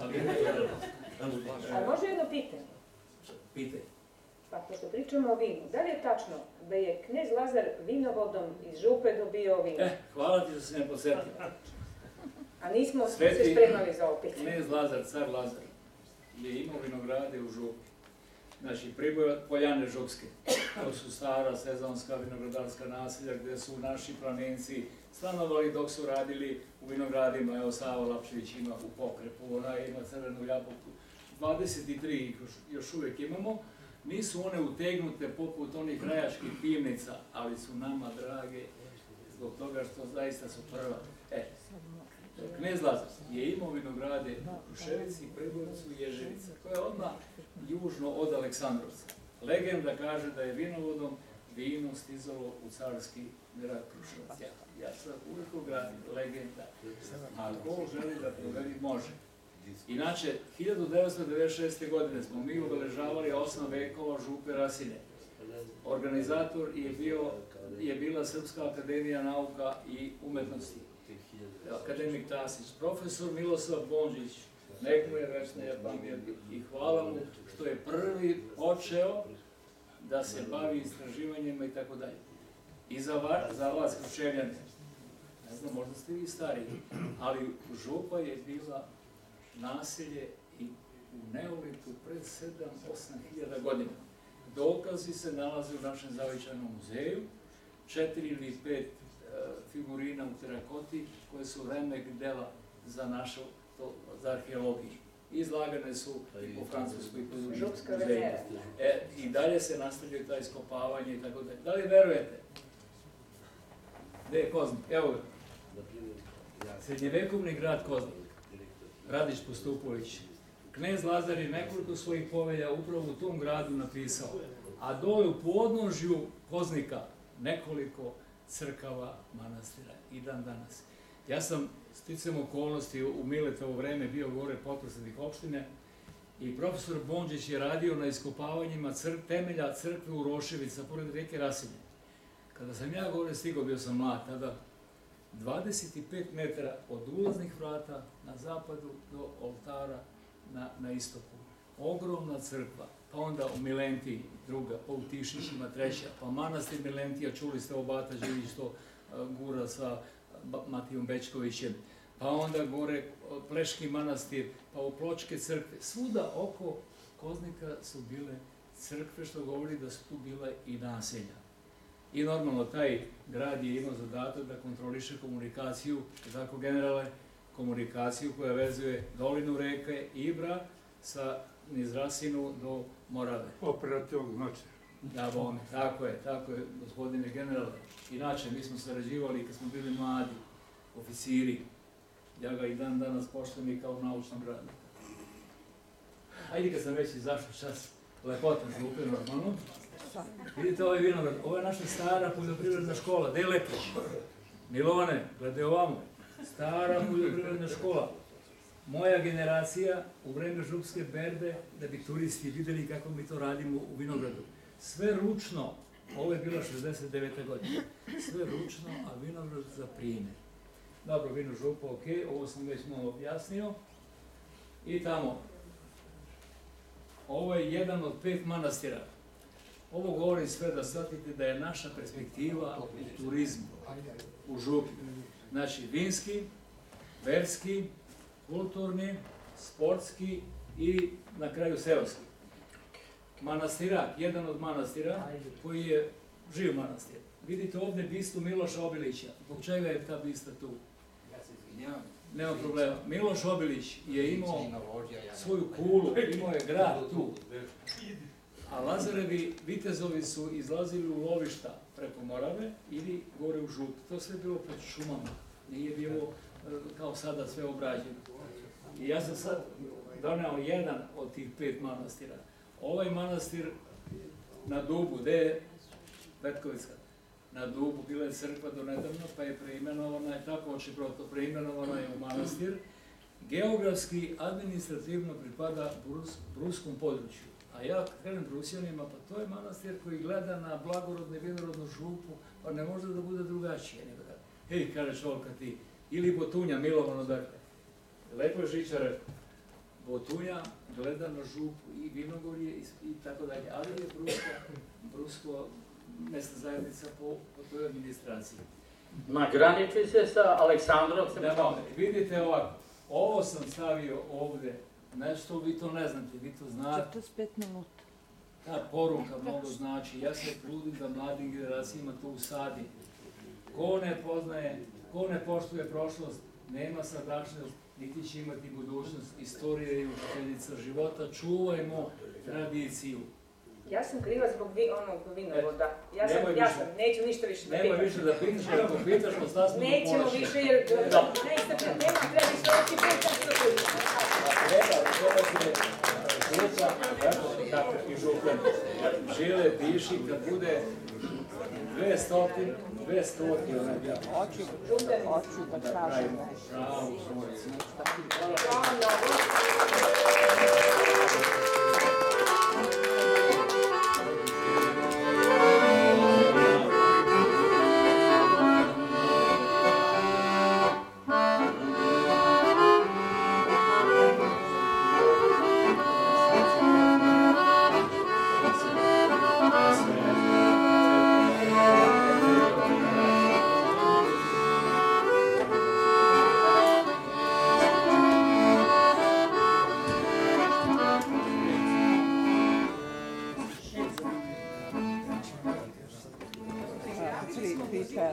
A može jedno pitanje? Pitaj. Pa pošto pričamo o vinu, da li je tačno da je knez Lazar vinovodom iz župe dobio vino? Hvala ti da se ne podsjetio. A nismo se spremali za ovo pitanje. Knez Lazar, car Lazar, je imao vinograde u župi. Znači, Poljane župske. To su stara sezonska vinogradarska naselja gde su naši planinci stanovali dok su radili u vinogradima. Evo, Sava Lapčević ima u Pokrepu, ona ima Crvenu jabuku. 23 još uvijek imamo. Nisu one utegnute poput onih rajačkih pivnica, ali su nama drage zbog toga što zaista su prva. Knez Lazar je imao vinograde u Kruševici, Pribojcu i Ježevici, koja je odmah južno od Aleksandrovca. Legenda kaže da je vinovodom vino stizalo u carski grad Kruševac. Ja sam uvijek ugradim legenda, a ko želi da proveri, može. Inače, 1996. godine smo mi obeležavali 8 vekova župe Rasine. Organizator je bila Srpska akademija nauka i umetnosti. Akademik Tasić, profesor Milosav Bondžić, nek mu je večna pamет i hvala mu što je prvi počeo da se bavi istraživanjima i tako dalje. I za vas, Kruševljane, ne znam, možda ste vi stariji, ali Župa je bila naselje i u Neolitu pred 7-8 hiljada godina. Dokazi se nalaze u našem zavičajnom muzeju, 4 ili 5 figurina u terakoti koje su remek dela za arheologiju. Izlagane su i po Francuskoj i po drugim muzejima. I dalje se nastavljaju ta iskopavanje i tako dalje. Da li verujete? Gde je Koznik? Evo ga. Srednjevekovni grad Koznik. Radić Postupović. Knez Lazar je nekoliko svojih povelja upravo u tom gradu napisao. A dole u podnožju Koznika nekoliko crkava, manastira i dan danas. Ja sam sticajem okolnosti u Miletovo vreme bio gore potpredsednik opštine i profesor Bondžić je radio na iskopavanjima temelja crkve u Roševica, pored reke Rasinje. Kada sam ja gore stigao, bio sam mlad tada, 25 metara od ulaznih vrata na zapadu do oltara na istoku. Ogromna crkva, pa onda u Milentiji druga, pa u Tišićima treća, pa manastir Milentija, čuli ste o Bata Đurić to gura sa Matijom Bećkovićem, pa onda gore Pleški manastir, pa u Pločke crkve. Svuda oko Koznika su bile crkve, što govori da su tu bile i naselja. I normalno, taj grad je imao zadatak da kontroliše komunikaciju, tako generale, komunikaciju koja vezuje dolinu reke Ibra sa niz Rasinu do Morave. Operativnog značaja. Da, bome, tako je, gospodine generale. Inače, mi smo sarađivali kad smo bili mladi, oficiri. Ja ga i dan danas poštujem i kao naučnog radnika. Ajde kad sam već izašao čas, lepotan zvuke normalno. Vidite ovaj vinograd, ovo je naša stara poljoprivredna škola, gde je Lekić? Milovane, gledaj ovamo, stara poljoprivredna škola. Moja generacija u vreme Župske berbe, da bi turisti videli kako mi to radimo u vinogradu. Sve ručno, ovo je bila 69. godina, sve ručno, a vinograd za primjer. Dobro, vino Župa, ok, ovo sam već malo objasnio. I tamo, ovo je jedan od 5 manastira. Ovo govorim sve da shvatite da je naša perspektiva u turizmu, u Župi. Znači, vinski, verski, kulturni, sportski i na kraju seoski. Manastirak, jedan od manastira koji je živ manastir. Vidite ovdje bistu Miloša Obilića. Zbog čega je ta bista tu? Ja se izvinjavam. Nema problema. Miloš Obilić je imao svoju kulu, imao je grad tu. A Lazarevi vitezovi su izlazili u lovišta preko Morave ili gore u Žup. To sve bilo pred šumama. Nije bilo kao sada sve obrađeno. I ja sam sad doneo jedan od tih 5 manastira. Ovaj manastir na Dubu, gde je Petkovica? Na Dubu bila je crkva do nedavno, pa je preimenovana, tako očiproto, preimenovana je u manastir. Geografski, administrativno pripada Bruskom području. A ja kažem Brusjanima, pa to je manastir koji gleda na blagorodnu i vinorodnu Župu, pa ne može da bude drugačije. Hej, kaže Šolka ti, ili Botunja, Milovano, dakle. Lepo je Žiča rekao, Botunja gleda na Župu i Vinogorje i tako dalje, ali je Brusko mesna zajednica po toj administraciji. Ma graniči se sa Aleksandrovcem. Vidite ovako, ovo sam stavio ovde, nešto vi to ne znate, vi to znate. 45 minuta. Ta poruka mnogo znači, ja se trudim da mladim generacijama to usadim. Ko ne poznaje, ko ne poštuje prošlost, nema sadašnjost, niti će imati budućnost. Istorija je učiteljica života, čuvajmo tradiciju. Ja sam kriva zbog onog vinovoda. Ja sam, neću ništa više da pitam. Nemoj više da pitaš, ako pitaš, šta smo da ponašamo. Nećemo više, jer nema treba više oči pita što tu. Treba se župa, tako i župan. Žile, diši, kad bude 200, Oči da kažemo. Bravo, svojci. Hvala mnogo.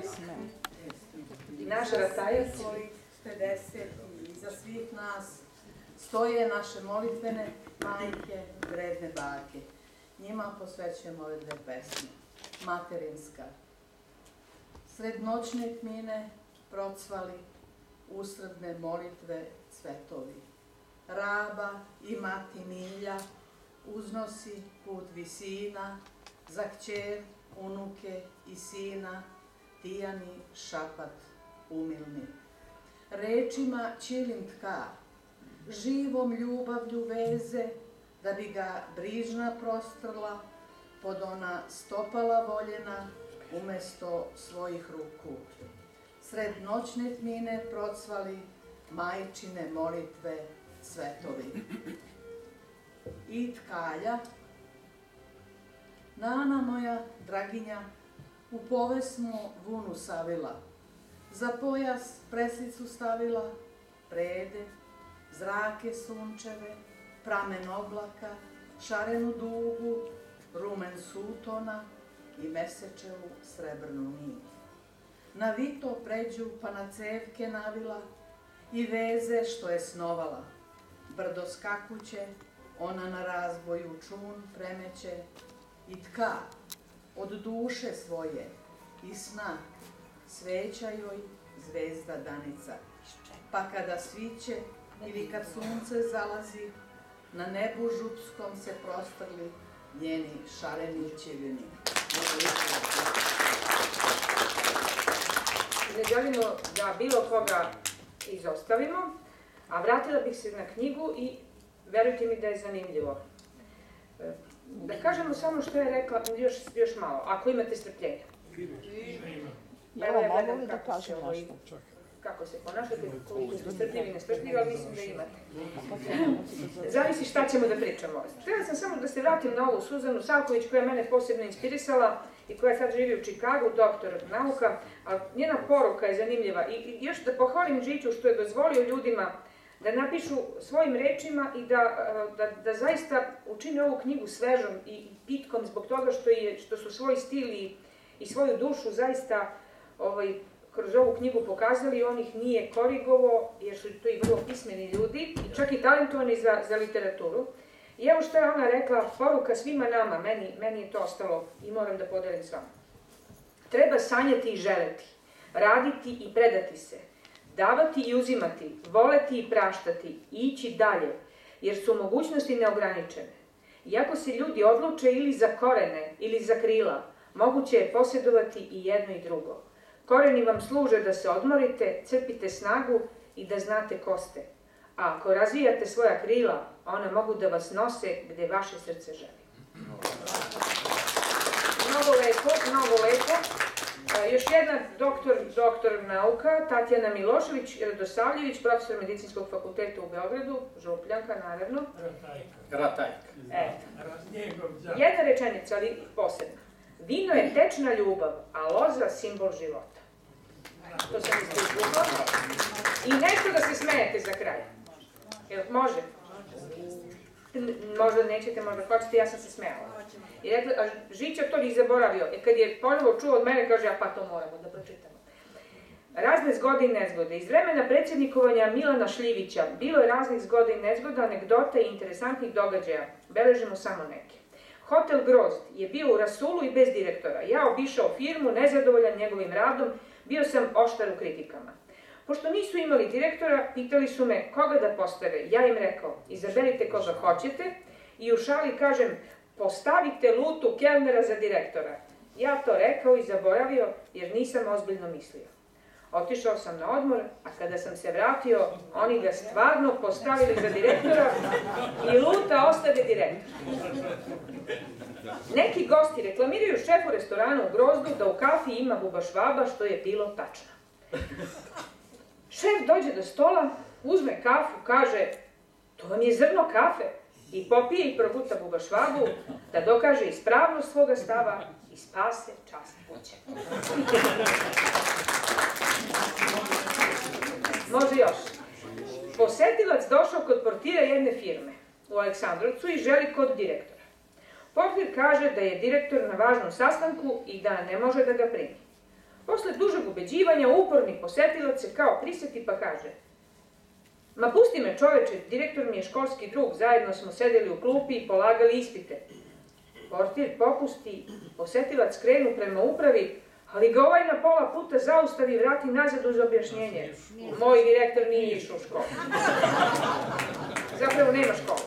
pesme. Naš ratajac. 50 i iza svih nas stoje naše molitvene majke, vredne bake. Njima posvećujemo ove dve pesme. Materinska. Sred noćne tmine procvali usredne molitve cvetovi. Raba i mati Milja uznosi put visina za kćer, unuke i sina Tijani šapat umilni. Rečima ćilim tka, živom ljubavlju veze, da bi ga brižna prostrla pod ona stopala voljena umesto svojih ruku. Sred noćne tmine procvali majčine molitve cvetovi. I tkalja, Nana moja draginja, u povesmu vunu savila, za pojas preslicu stavila, prede, zrake sunčeve, pramen oblaka, šarenu dugu, rumen sutona i mesečevu srebrnu nit. Na vito pređu pa na cevke navila i veze što je snovala. Brdo skakuće, ona na razboju čun premeće i tka od duše svoje i sna sveća joj zvezda danica. Pa kada sviće ili kad sunce zalazi, na nebu župskom se prostrli njeni šareni ćevini. Ne želimo da bilo koga izostavimo, a vratila bih se na knjigu i verujte mi da je zanimljivo. Da kažemo samo što je rekla, još malo, ako imate strpljenja. Evo, mogu li da kažem nešto? Kako se ponašate, koliko ste strpljivi i nestrpljivi, ali mislim da imate. Zavisi šta ćemo da pričamo. Htjela sam samo da se vratim na ovu Suzanu Savković koja je mene posebno inspirisala i koja sad živi u Čikagu, doktor nauka, a njena poruka je zanimljiva. I još da pohvalim Žiću što je dozvolio ljudima da napišu svojim rečima i da zaista učine ovu knjigu svežom i pitkom zbog toga što su svoj stil i svoju dušu zaista kroz ovu knjigu pokazali, on ih nije korigovao, jer su to i vrlo pismeni ljudi, i čak i talentovani za literaturu. I evo što je ona rekla, poruka svima nama, meni je to ostalo i moram da podelim s vama. Treba sanjati i želeti, raditi i predati se, davati i uzimati, voleti i praštati, i ići dalje, jer su mogućnosti neograničene. Iako se ljudi odluče ili za korene ili za krila, moguće je posjedovati i jedno i drugo. Koreni vam služe da se odmorite, crpite snagu i da znate ko ste. A ako razvijate svoja krila, ona mogu da vas nose gde vaše srce želi. Mnogo lepo, mnogo lepo. Još jedna doktor nauka, Tatjana Milošević Radosavljević, profesor Medicinskog fakulteta u Beogradu, Župljanka, naravno. Ratajka. Jedna rečenica, ali posebna. Vino je tečna ljubav, a loza simbol života. To sam izgubila. I nešto da se smejete za kraj. Jel, može? Možda nećete, možda hoćete, ja sam se smejala. I rekla, a Žića to ni zaboravio. Kad je ponovo čuo od mene, kaže, a pa to moramo da pročitamo. Razne zgode i nezgode. Iz vremena predsjednikovanja Milana Šljivića bilo je raznih zgoda i nezgoda, anegdota i interesantnih događaja. Beležimo samo neke. Hotel Grozd je bio u rasulu i bez direktora. Ja obišao firmu, nezadovoljan njegovim radom, bio sam oštar u kritikama. Pošto nisu imali direktora, pitali su me koga da postave. Ja im rekao, izaberite koga hoćete i u šali kažem, postavite Lutu kelnera za direktora. Ja to rekao i zaboravio jer nisam ozbiljno mislio. Otišao sam na odmor, a kada sam se vratio, oni ga stvarno postavili za direktora i Luta ostade direktor. Neki gosti reklamiraju šefu restorana u Grozdu da u kafi ima buba švaba, što je bilo tačno. Šef dođe do stola, uzme kafu, kaže, to vam je zrno kafe, i popije i proguta buba švabu da dokaže ispravnost svoga stava i spase čast kuće. Može još. Posetilac došao kod portira jedne firme u Aleksandrovcu i želi kod direktora. Portir kaže da je direktor na važnom sastanku i da ne može da ga primi. Posle dužeg ubeđivanja, uporni posetilac se kao priseti pa kaže: "Ma pusti me čoveče, direktor mi je školski drug, zajedno smo sedeli u klupi i polagali ispite." Portir popusti i posetilac krenu prema upravi, ali ga ovaj na pola puta zaustavi i vrati nazad uz objašnjenje: "Moj direktor nije išao u školu." Zapravo nema škole.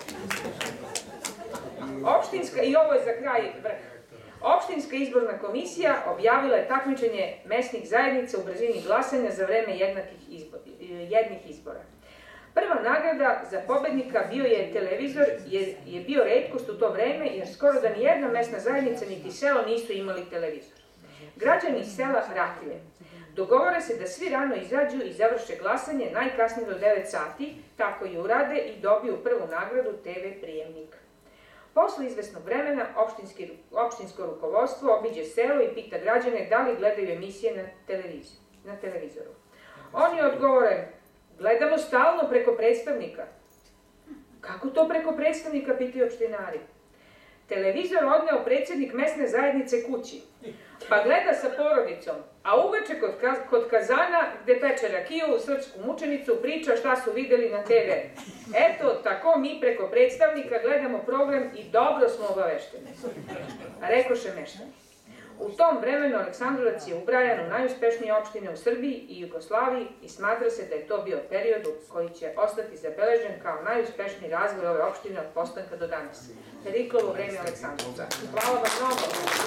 Opštinska, i ovo je za kraj vrh, Opštinska izborna komisija objavila je takmičenje mesnih zajednica u brzini glasanja za vreme jednih izbora. Prva nagrada za pobednika bio je televizor, jer je bio retkost u to vreme, jer skoro da nijedna mesna zajednica niti selo nisu imali televizor. Građani iz sela Ratilje dogovore se da svi rano izađu i završe glasanje najkasnije do 9 sati, tako i urade i dobiju prvu nagradu TV prijemnik. Posle izvesnog vremena opštinsko rukovodstvo obiđe selo i pita građane da li gledaju emisije na televizoru. Oni odgovore: "Gledamo stalno preko predstavnika." "Kako to preko predstavnika?" pitaju opštinari. "Televizor odneo predsjednik mesne zajednice kući, pa gleda sa porodicom, a uveče kod kazana gde peče rakiju, srpsku mučenicu, priča šta su videli na TV. Eto, tako mi preko predstavnika gledamo program i dobro smo obavešteni." Rekoše meštani. U tom vremenu Aleksandrovac je ubrajan u najuspešnije opštine u Srbiji i Jugoslaviji i smatra se da je to bio period koji će ostati zabeležen kao najuspešniji razvoj ove opštine od postanka do danas. Periklovo vreme Aleksandrovca. Hvala vam mnogo.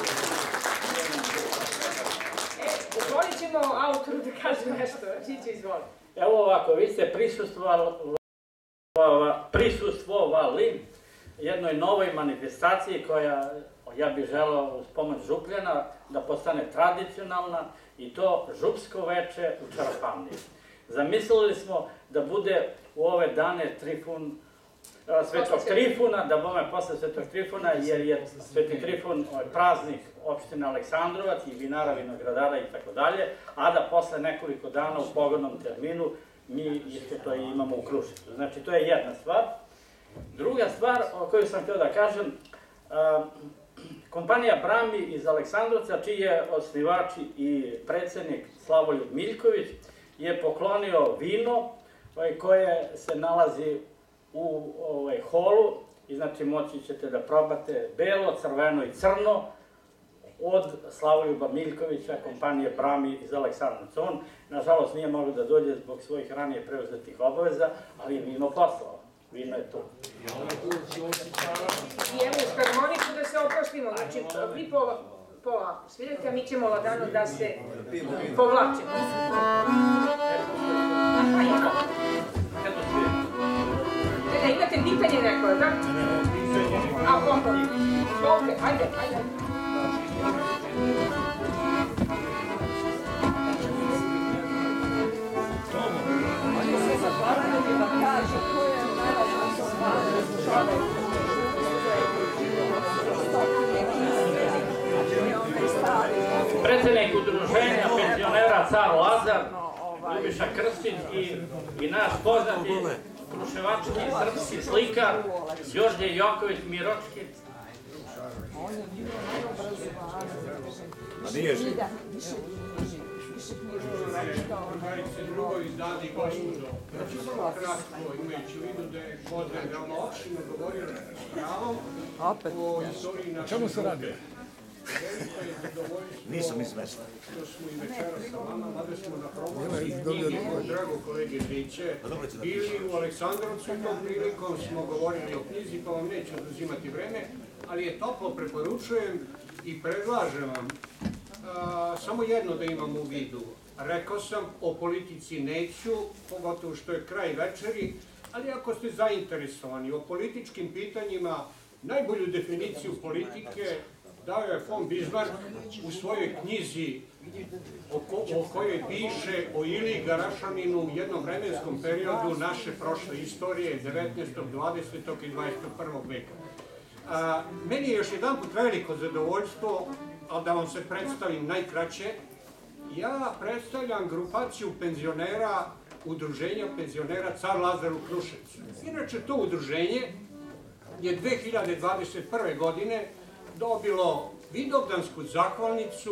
Dozvolit ćemo autoru da kaže nešto. Čiće, izvoli. Evo ovako, vi ste prisustvovali jednoj novoj manifestaciji koja, ja bih želeo uz pomoć Župljana, da postane tradicionalna, i to župsko veče u Čarapaniji. Zamislili smo da bude u ove dane Svetog Trifuna, da bome posle Svetog Trifuna, jer je Sveti Trifun praznik opštine Aleksandrovac i vinara, vinogradara i tako dalje, a da posle nekoliko dana u pogodnom terminu mi isto to imamo u Kruševcu. Znači, to je jedna stvar. Druga stvar o kojoj sam htio da kažem, kompanija Brami iz Aleksandrovca, čiji je osnivač i predsednik Slavoljub Miljković, je poklonio vino koje se nalazi u holu, i znači moći ćete da probate belo, crveno i crno od Slavoljuba Miljkovića, kompanije Brami iz Aleksandrovca. On, nažalost, nije mogao da dođe zbog svojih ranije preuzetih obaveza, ali je vino poslao. Vino je tu. I evo uz harmoniku da se oproštimo, znači vi polako svirajte, a mi ćemo lagano da se povlačimo. Imate pitanje neko, da? A, pomno. Ok, ajde. Oni se zaboravili da kažu ko je najvažniji čovek. Predsednik udruženja penzionera Car Lazar, Ljubiša Krstić i naš poznati kruševački srpski slikar Đorđe Joković Miročki. On je bio najobrazovaniji. A nije živ. Drugarice, drugovi, dani i gospodo. Ja ću samo kratko, imajući u vidu da je Gvozden veoma opširno govorio s pravom o istoriji naše. Čemu se radi? Velika je zadovoljstvo Nisam izvestan. što smo i večera sa vama, mada smo na promociji knjige drago kolege Žiće, bili u Aleksandrovcu i tom prilikom smo govorili o knjizi, pa vam neću oduzimati vreme, ali je toplo preporučujem i predlažem vam samo jedno da imam u vidu. Rekao sam, o politici neću, pogotovo što je kraj večeri, ali ako ste zainteresovani o političkim pitanjima, najbolju definiciju politike dao je von Bismarck u svojoj knjizi o kojoj piše o Iliji Garašaninu u jednom vremenskom periodu naše prošle istorije 19., 20. i 21. veka. Meni je još jedan put veliko zadovoljstvo, ali da vam se predstavim najkraće. Ja predstavljam grupaciju penzionera, udruženja penzionera Car Lazar u Kruševcu. Inače, to udruženje je 2021. godine dobilo Vidovdansku zahvalnicu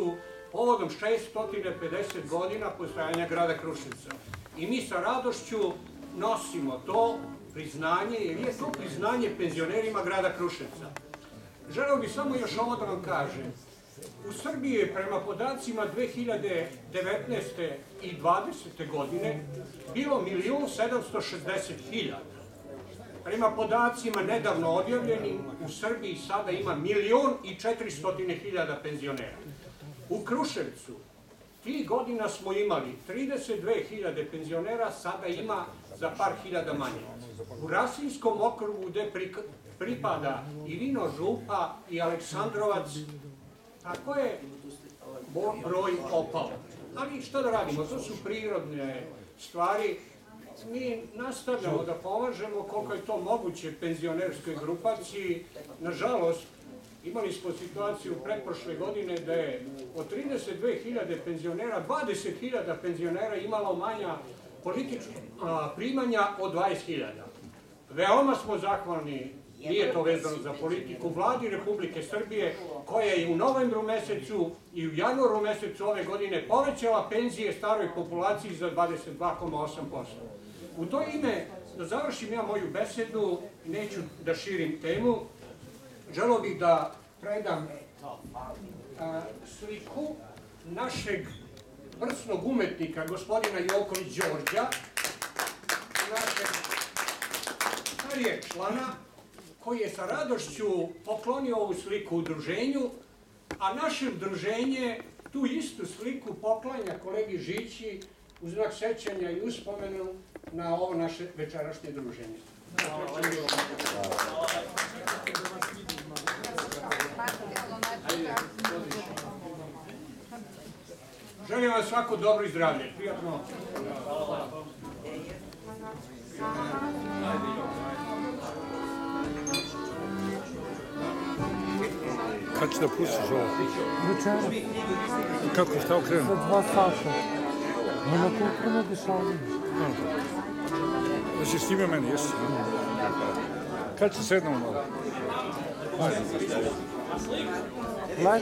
povodom 650 godina postojanja grada Kruševca. I mi sa radošću nosimo to priznanje, jer je to priznanje penzionerima grada Kruševca. Želeo bih samo još ovo da vam kažem. U Srbiji je prema podacima 2019. i 2020. godine bilo 1.760.000. Prema podacima nedavno objavljenim, u Srbiji sada ima 1.400.000 penzionera. U Kruševcu tih godina smo imali 32.000 penzionera, sada ima za par hiljada manje. U Rasinskom okrugu gde pripada i Vino Župa i Aleksandrovac, tako je broj opao. Ali šta da radimo, to su prirodne stvari. Mi nastavljamo da pomažemo koliko je to moguće penzionerskoj grupaciji. Nažalost, imali smo situaciju pretprošle godine da je od 32.000 penzionera, 20.000 penzionera imalo manja politička primanja od 20.000. Veoma smo zahvalni, nije to vezano za politiku, vladi Republike Srbije, koja je u novembru mesecu i u januaru mesecu ove godine povećala penzije staroj populaciji za 22,8%. U to ime, da završim ja moju besedu, neću da širim temu, želeo bih da predam sliku našeg vrsnog umetnika, gospodina Joković Đorđa, našeg starijeg člana, koji je sa radošću poklonio ovu sliku udruženju, a naše udruženje tu istu sliku poklanja kolegi Žići u znak sećanja i uspomenu na ovo naše večerašnje druženje. Želim vam svako dobro i zdravlje. Prijatno. Kad ću da pustiš ovo? Večera. Kako, šta okrenu? Za 2 sata. Nema kulturno dešavanje. Da si snimio meni, jesi? Kad će sednemo malo? Lek?